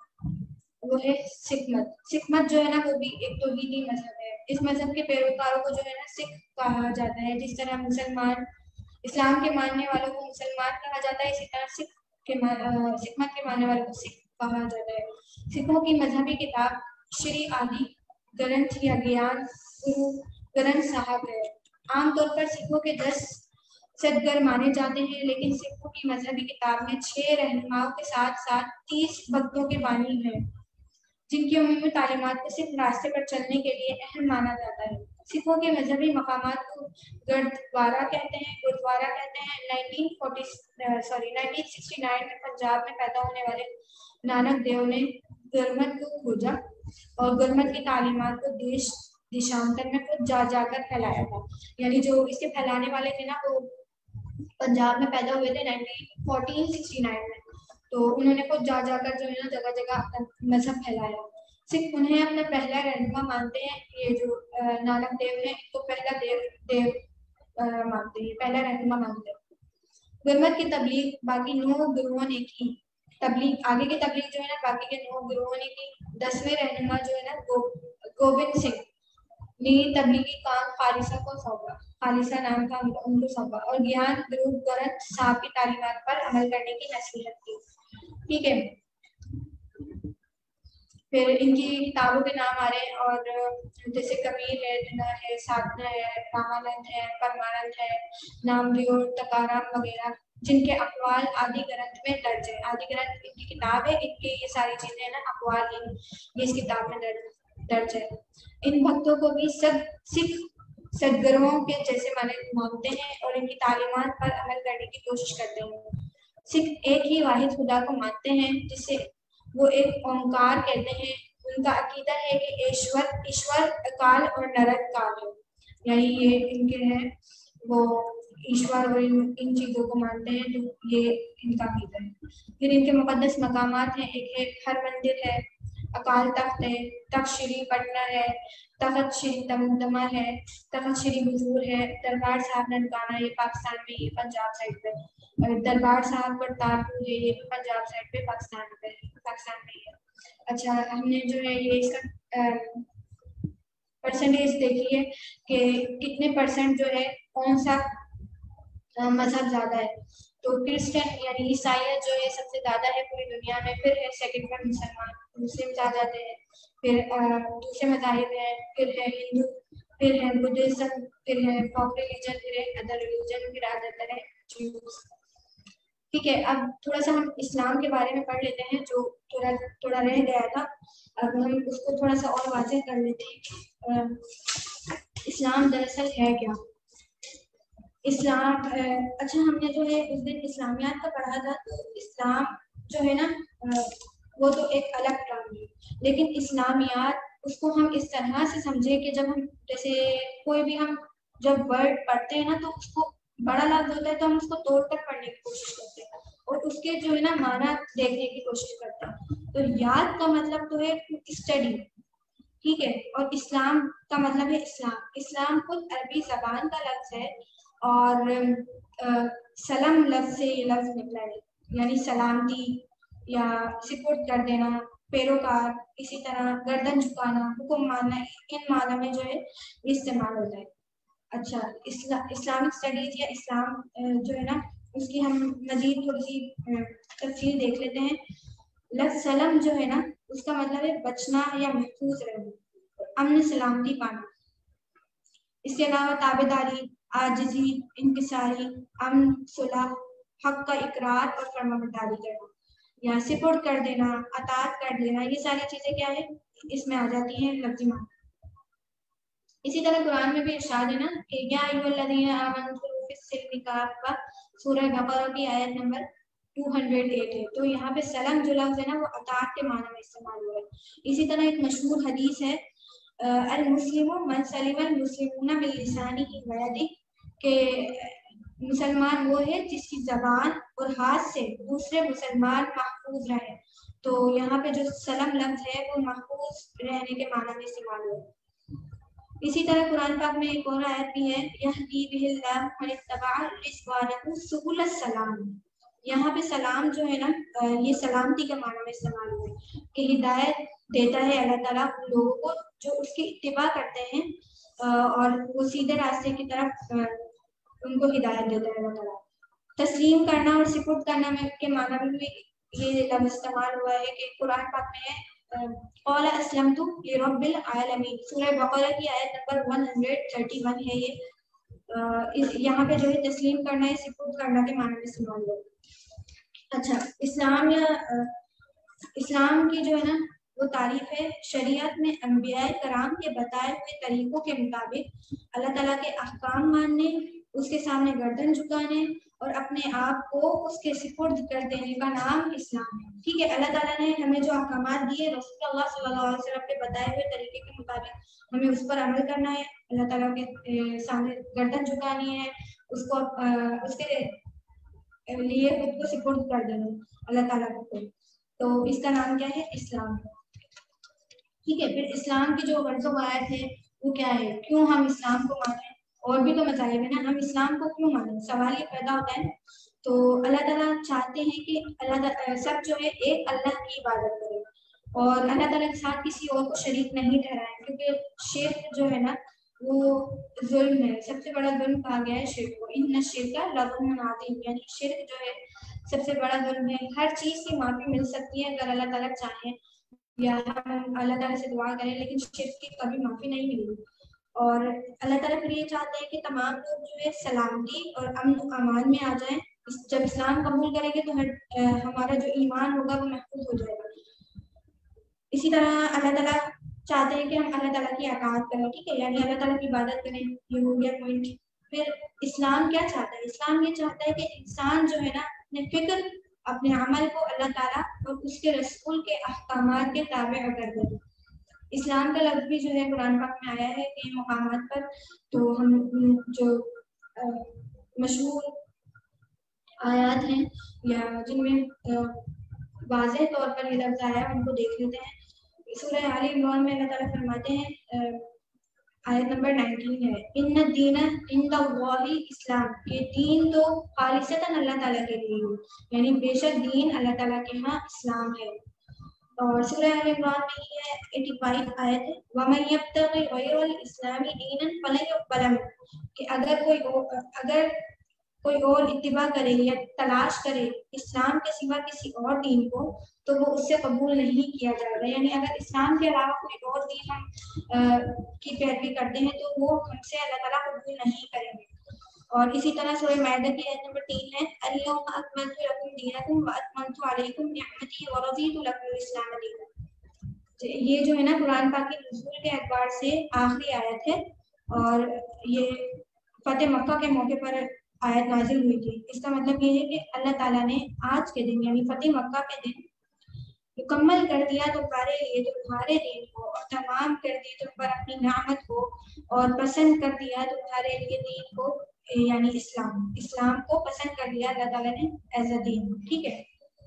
وہ ہے سکھ مت. سکھ مت جو ہے نا وہ بھی ایک توحیدی مذہب ہے. اس مذہب کے پیروکاروں کو جو ہے نا سکھ کہا جاتا ہے. جس طرح مسلمان اسلام کے ماننے والوں کو مسلمان کہا جاتا ہے، اسی طرح سکھ کے سکھ مت کے ماننے والوں کو سکھ کہا جاتا ہے. سکھوں کی مذہبی کتاب شری آدی گرنتھ یا گیان گرو گرنتھ صاحب ہے. عام طور پر سکھوں کے دس سدگر مانے جاتے ہیں، لیکن سکھوں کی مذہبی کتاب میں چھ رہنماؤں کے ساتھ ساتھ تیس بھگتوں کے بانی ہیں جن کی عمومی تعلیمات کو صرف راستے پر چلنے کے لیے اہم مانا جاتا ہے. سکھوں کے مذہبی مقامات کو گردوارا کہتے ہیں گردوارا کہتے ہیں. Nineteen forty sorry nineteen sixty nine میں پنجاب میں پیدا ہونے والے نانک دیو نے گرمت کو کھوجا اور گرمت کی تعلیمات کو دیش دیشانتر میں خود جا جا کر پھیلایا تھا. یعنی جو اس کے پھیلانے والے تھے نا وہ پنجاب میں پیدا ہوئے تھے نائنٹین فورٹین سکسٹی نائن میں، تو انہوں نے خود جا جا کر جو ہے نا جگہ جگہ مذہب پھیلایا. سکھ انہیں اپنا پہلا رہنما مانتے ہیں. یہ جو نانک دیو ہے تو پہلا دیو دیو مانتے ہیں، پہلا رہنما مانتے ہیں. گرمت کی تبلیغ باقی نو گروہوں نے کی. تبلیغ آگے کی تبلیغ جو ہے نا باقی کے نو گروہوں نے کی. دسویں رہنما جو ہے نا گوبند سنگھ نے تبلیغی کام خالصہ کو سونپا. خالصہ نام کا ان کو سونپا اور گیان گرو گرنتھ صاحب کی تعلیمات پر عمل کرنے کی نصیحت کی. ٹھیک ہے، پھر ان کی کتابوں کے نام آ رہے ہیں اور جیسے کبیر ہے، دنا ہے، سادھنا ہے، رامانند ہے، پرمانند ہے، نامدیو، تکارام وغیرہ جن کے اقوال آدی گرنتھ میں درج ہے. آدی گرنتھ ان کی کتاب ہے، ان کی یہ ساری چیزیں نا اقوال ان یہ اس کتاب میں درج ہے. ان بھکتوں کو بھی سب سکھ سدگرووں کے جیسے مانتے ہیں اور ان کی تعلیمات پر عمل کرنے کی کوشش کرتے ہیں. سکھ ایک ہی واحد خدا کو مانتے ہیں جسے وہ ایک اومکار کہتے ہیں. ان کا عقیدہ ہے کہ ایشور ایشور اکال اور نرک کال ہے، یعنی یہ ان کے ہیں وہ ایشور اور ان چیزوں کو مانتے ہیں، تو یہ ان کا عقیدہ ہے. پھر ان کے مقدس مقامات ہیں، ایک ہے ہر مندر ہے، اکال تخت ہے، تخت شری پٹنہ ہے، تخت شری دمدمہ ہے، تخت شری حضور ہے، دربار صاحب ننکانہ یہ پاکستان میں یہ پنجاب سائڈ پہ، دربار صاحب کرتارپور ہے یہ بھی پنجاب سائڈ پہ پاکستان پہ پاکستان میں ہے. اچھا، ہم نے جو ہے یہ اس کا پرسنٹیج دیکھی ہے کہ کتنے پرسنٹ جو ہے کون سا مذہب زیادہ ہے. تو کرسچن یعنی عیسائیت جو ہے سب سے زیادہ ہے پوری دنیا میں. پھر ہے سیکنڈ پر مسلمان مسلم آ جاتے ہیں. پھر دوسرے مذاہب ہیں، پھر ہے ہندو، پھر ہے بدھزم، پھر ہے فوک ریلیجن، پھر ہے ادر ریلیجن، پھر آ جاتا ہے جیوز. ٹھیک ہے، اب تھوڑا سا ہم اسلام کے بارے میں پڑھ لیتے ہیں جو تھوڑا تھوڑا رہ گیا تھا. اب ہم اس کو تھوڑا سا اور واضح کر لیتے ہیں. اسلام دراصل ہے کیا؟ اسلام اچھا ہم نے جو ہے اس دن اسلامیات کا پڑھا تھا، تو اسلام جو ہے نا وہ تو ایک الگ ٹرم ہے، لیکن اسلامیات اس کو ہم اس طرح سے سمجھے کہ جب ہم جیسے کوئی بھی ہم جب ورڈ پڑھتے ہیں نا تو اس کو بڑا لفظ ہوتا ہے تو ہم اس کو توڑ کر پڑھنے کی کوشش کرتے ہیں اور اس کے جو ہے نا معنی دیکھنے کی کوشش کرتے ہیں. تو یاد کا مطلب تو ہے اسٹڈی، ٹھیک ہے، اور اسلام کا مطلب ہے اسلام. اسلام خود عربی زبان کا لفظ ہے اور سلم لفظ سے یہ لفظ نکلا ہے، یعنی سلامتی یا سپرد کر دینا، پیروکار، اسی طرح گردن جھکانا، حکم ماننا، ان معنی میں جو ہے استعمال ہوتا ہے. اچھا، اسلامک اسٹڈیز یا اسلام جو ہے نا اس کی ہم مزید تھوڑی سی تفصیل دیکھ لیتے ہیں. لفظ سلم جو ہے نا اس کا مطلب ہے بچنا یا محفوظ رہنا، امن سلامتی پانا۔ اس کے علاوہ تابع داری، عاجزی، انکساری، امن، صلح، حق کا اقرار اور فرمانبرداری کرنا یا سپرد کر دینا، اطاعت کر دینا، یہ ساری چیزیں کیا ہے اس میں آ جاتی ہیں لفظی معنی۔ اسی طرح قرآن میں بھی ارشاد ہے نا کہ یا ایھا الذین آمنوا ادخلوا فی السلم کافہ، سورہ بقرہ کی آیت نمبر دو سو آٹھ ہے۔ تو یہاں پہ سلم جو لفظ ہے نا وہ اطاعت کے معنی میں استعمال ہوا ہے۔ اسی طرح ایک مشہور حدیث ہے المسلم من سلم المسلمون من لسانہ ویدہ، کہ مسلمان وہ ہے جس کی زبان اور ہاتھ سے دوسرے مسلمان محفوظ رہے۔ تو یہاں پہ جو سلم لفظ ہے وہ محفوظ رہنے کے معنی میں استعمال ہوا ہے۔ اسی طرح قرآن پاک میں ایک اور آیت بھی ہے یہدی بہ اللہ من اتبع رضوانہ سبل السلام، یہاں پہ سلام جو ہے نا یہ سلامتی کے معنی میں استعمال ہوا ہے کہ ہدایت دیتا ہے اللہ تعالیٰ ان لوگوں کو جو اس کی اتباع کرتے ہیں اور وہ سیدھے راستے کی طرف ان کو ہدایت دیتا ہے اللہ تعالیٰ۔ تسلیم کرنا اور سپرد کرنا میں کے معنی میں بھی یہ لفظ استعمال ہوا ہے کہ قرآن پاک میں قال اسلمت لرب العالمین، سورہ بقرہ کی آیت نمبر ایک سو اکتیس ہے یہ، یہاں پہ جو ہے تسلیم کرنا ہے سپرد کرنا کے معنی میں استعمال ہوا ہے۔ اچھا، اسلام یا اسلام کی جو ہے نا وہ تعریف ہے شریعت میں انبیاء کرام کے بتائے ہوئے طریقوں کے مطابق اللہ تعالیٰ کے احکام ماننے، اس کے سامنے گردن جھکانے اور اپنے آپ کو اس کے سپرد کر دینے کا نام اسلام ہے۔ ٹھیک ہے، اللہ تعالیٰ نے ہمیں جو احکامات دیے رسول اللہ صلی اللہ علیہ وسلم کے بتائے ہوئے طریقے کے مطابق ہمیں اس پر عمل کرنا ہے، اللہ تعالیٰ کے سامنے گردن جھکانی ہے، اس کو اس کے لیے خود کو سپرد کر دینا اللہ تعالیٰ کو، تو اس کا نام کیا ہے اسلام ہے۔ ٹھیک ہے، پھر اسلام کی جو غرض و غایت ہے وہ کیا ہے، کیوں ہم اسلام کو مانیں، اور بھی تو مطالب ہے نا، ہم اسلام کو کیوں مانیں، سوال یہ پیدا ہوتا ہے۔ تو اللہ تعالیٰ چاہتے ہیں کہ اللہ تعالیٰ سب جو ہے ایک اللہ کی عبادت کرے اور اللہ تعالیٰ کے ساتھ کسی اور کو شریک نہیں ٹھہرائیں، کیونکہ شرک جو ہے نا وہ ظلم ہے، سب سے بڑا ظلم کہا گیا ہے شرک کو، ان الشرک لظلم عظیم، یعنی شرک جو ہے سب سے بڑا ظلم ہے۔ ہر چیز کی معافی مل سکتی ہے اگر اللہ تعالیٰ چاہیں یا ہم اللہ تعالیٰ سے دعا کریں، لیکن شرک کی کبھی معافی نہیں ملتی۔ اور اللہ تعالیٰ پھر یہ چاہتے ہیں کہ تمام لوگ جو ہے سلامتی اور امن و امان میں آ جائیں، جب اسلام قبول کریں گے تو ہمارا جو ایمان ہوگا وہ محفوظ ہو جائے گا۔ اسی طرح اللہ تعالیٰ چاہتے ہیں کہ ہم اللہ تعالیٰ کی اطاعت کریں، ٹھیک ہے، یعنی اللہ تعالیٰ کی عبادت کریں، یہ ہو گیا پوائنٹ۔ پھر اسلام کیا چاہتا ہے، اسلام یہ چاہتا ہے کہ انسان جو ہے نا اپنے فکر اپنے عمل کو اللہ تعالیٰ اور اس کے رسول کے احکامات کے تابع کر دے۔ اسلام کا لفظ بھی جو ہے قرآن پاک میں آیا ہے کئی مقامات پر، تو ہم جو مشہور آیات ہیں یا جن میں واضح طور پر یہ لفظ آیا ہے ان کو دیکھ لیتے ہیں۔ سورہ آل عمران میں اللہ تعالیٰ فرماتے ہیں آیت نمبر نائنٹین ہے ان الدین عند اللہ اسلام، یہ دین تو خالصتاً اللہ تعالیٰ کے لیے ہے، یعنی بے شک دین اللہ تعالیٰ کے ہاں اسلام ہے۔ اور سورہ آل عمران میں ہی ہے پچاسی آیت ہے وَمَن يَبْتَغِ غَيْرَ الْإِسْلَامِ دِينًا فَلَن يُقْبَلَ مِنْهُ، کہ اگر کوئی اگر کوئی اور اتباع کرے یا تلاش کرے اسلام کے سوا کسی اور دین کو تو وہ اس سے قبول نہیں کیا جائے گا، یعنی اگر اسلام کے علاوہ کوئی اور دین ہم کی پیروی کرتے ہیں تو وہ ہم سے اللہ تعالیٰ قبول نہیں کریں گے۔ اور اسی طرح سورہ مائدہ کی آیت نمبر تین ہے اليوم اکملت لکم دینکم واتممت علیکم نعمتی ورضیت لکم الاسلام دینا، یہ جو ہے نا قرآن پاک کے نزول کے اعتبار سے آخری آیت ہے اور یہ فتح مکہ کے موقع پر آیت نازل ہوئی تھی۔ اس کا مطلب یہ ہے کہ اللہ تعالیٰ نے آج کے دن یعنی فتح مکہ کے دن مکمل کر دیا تمہارے لیے تمہارے دین کو اور تمام کر دی تم پر اپنی نعمت کو اور پسند کر دیا تمہارے لیے دین کو یعنی اسلام اسلام کو پسند کر دیا اللہ تعالیٰ نے ایز اے دین، ٹھیک ہے۔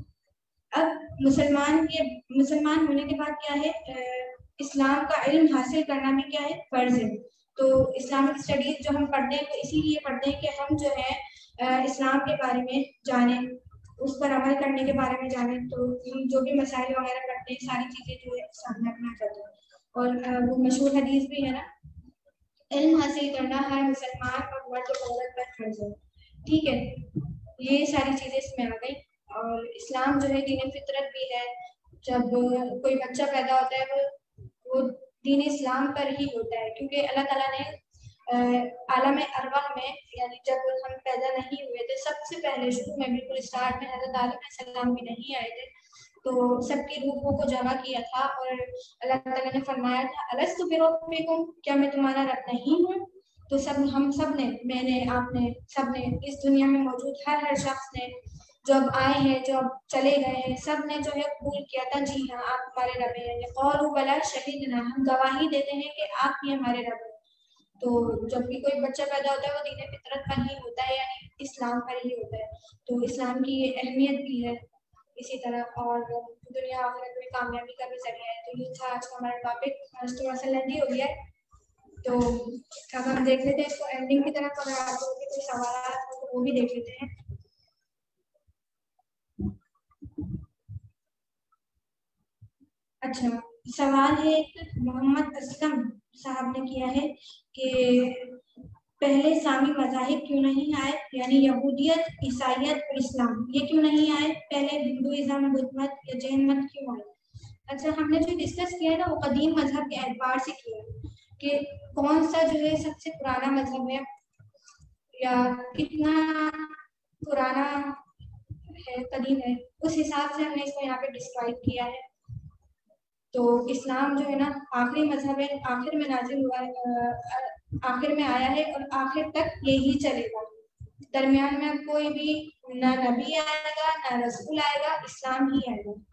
اب مسلمان کے مسلمان ہونے کے بعد کیا ہے، اسلام کا علم حاصل کرنا بھی کیا ہے فرض ہے۔ تو اسلامک اسٹڈیز جو ہم پڑھتے ہیں وہ اسی لیے پڑھتے ہیں کہ ہم جو ہے اسلام کے بارے میں جانیں، اس پر عمل کرنے کے بارے میں جانیں، تو ہم جو بھی مسائل وغیرہ پڑھتے ہیں ساری چیزیں جو ہے سامنے رکھنا چاہتے ہیں۔ اور وہ مشہور حدیث بھی ہے نا علم حاصل کرنا ہر مسلمان اور مرد و عورت پر فرض ہے، ٹھیک ہے۔ یہ ساری چیزیں اس میں آ گئی اور اسلام جو ہے دین فطرت بھی ہے، جب کوئی بچہ پیدا ہوتا ہے وہ وہ دین اسلام پر ہی ہوتا ہے، کیونکہ اللہ تعالیٰ نے عالم ارواح میں یعنی جب ہم پیدا نہیں ہوئے تھے سب سے پہلے شروع میں بالکل اسٹارٹ میں حضرت آدم علیہ السلام بھی نہیں آئے تھے تو سب کی روحوں کو جمع کیا تھا اور اللہ تعالیٰ نے فرمایا تھا الستُ بربکم، کیا میں تمہارا رب نہیں ہوں؟ تو سب ہم سب نے، میں نے، آپ نے، سب نے، اس دنیا میں موجود ہر ہر شخص نے جو اب آئے ہیں جو اب چلے گئے ہیں سب نے جو ہے قبول کیا تھا جی ہاں آپ ہمارے رب ہیں، قالوا بلی شہدنا، ہم گواہی دیتے ہیں کہ آپ ہی ہمارے رب ہیں۔ تو جب بھی کوئی بچہ پیدا ہوتا ہے وہ دین فطرت پر ہی ہوتا ہے یعنی اسلام پر ہی ہوتا ہے، تو اسلام کی یہ اہمیت بھی ہے اسی طرح، اور دنیا آخرت میں کامیابی کا بھی ذریعہ ہے۔ تو یہ تھا آج کا ہمارا ٹاپک، آج تھوڑا سا لمبی ہو گیا ہے تو اب ہم دیکھ لیتے ہیں اس کو اینڈنگ کی طرف، اگر آپ لوگوں کے کوئی سوالات ہو تو وہ بھی دیکھ لیتے ہیں۔ اچھا، سوال ہے محمد اسلم صاحب نے کیا ہے کہ پہلے اسلامی مذاہب کیوں نہیں آئے، یعنی یہودیت، عیسائیت اور اسلام، یہ کیوں نہیں آئے؟ پہلے ہندوازم، بدھ مت یا جین مت کیوں آئے؟ اچھا، ہم نے جو ڈسکس کیا ہے نا وہ قدیم مذہب کے اعتبار سے کیا ہے کہ کون سا جو ہے سب سے پرانا مذہب ہے یا کتنا پرانا ہے، قدیم ہے، اس حساب سے ہم نے اس کو یہاں پہ ڈسکرائب کیا ہے۔ تو اسلام جو ہے نا آخری مذہب ہے، آخر میں نازل ہوا ہے، آخر میں آیا ہے اور آخر تک یہی چلے گا، درمیان میں کوئی بھی نہ نبی آئے گا نہ رسول آئے گا، اسلام ہی آئے گا۔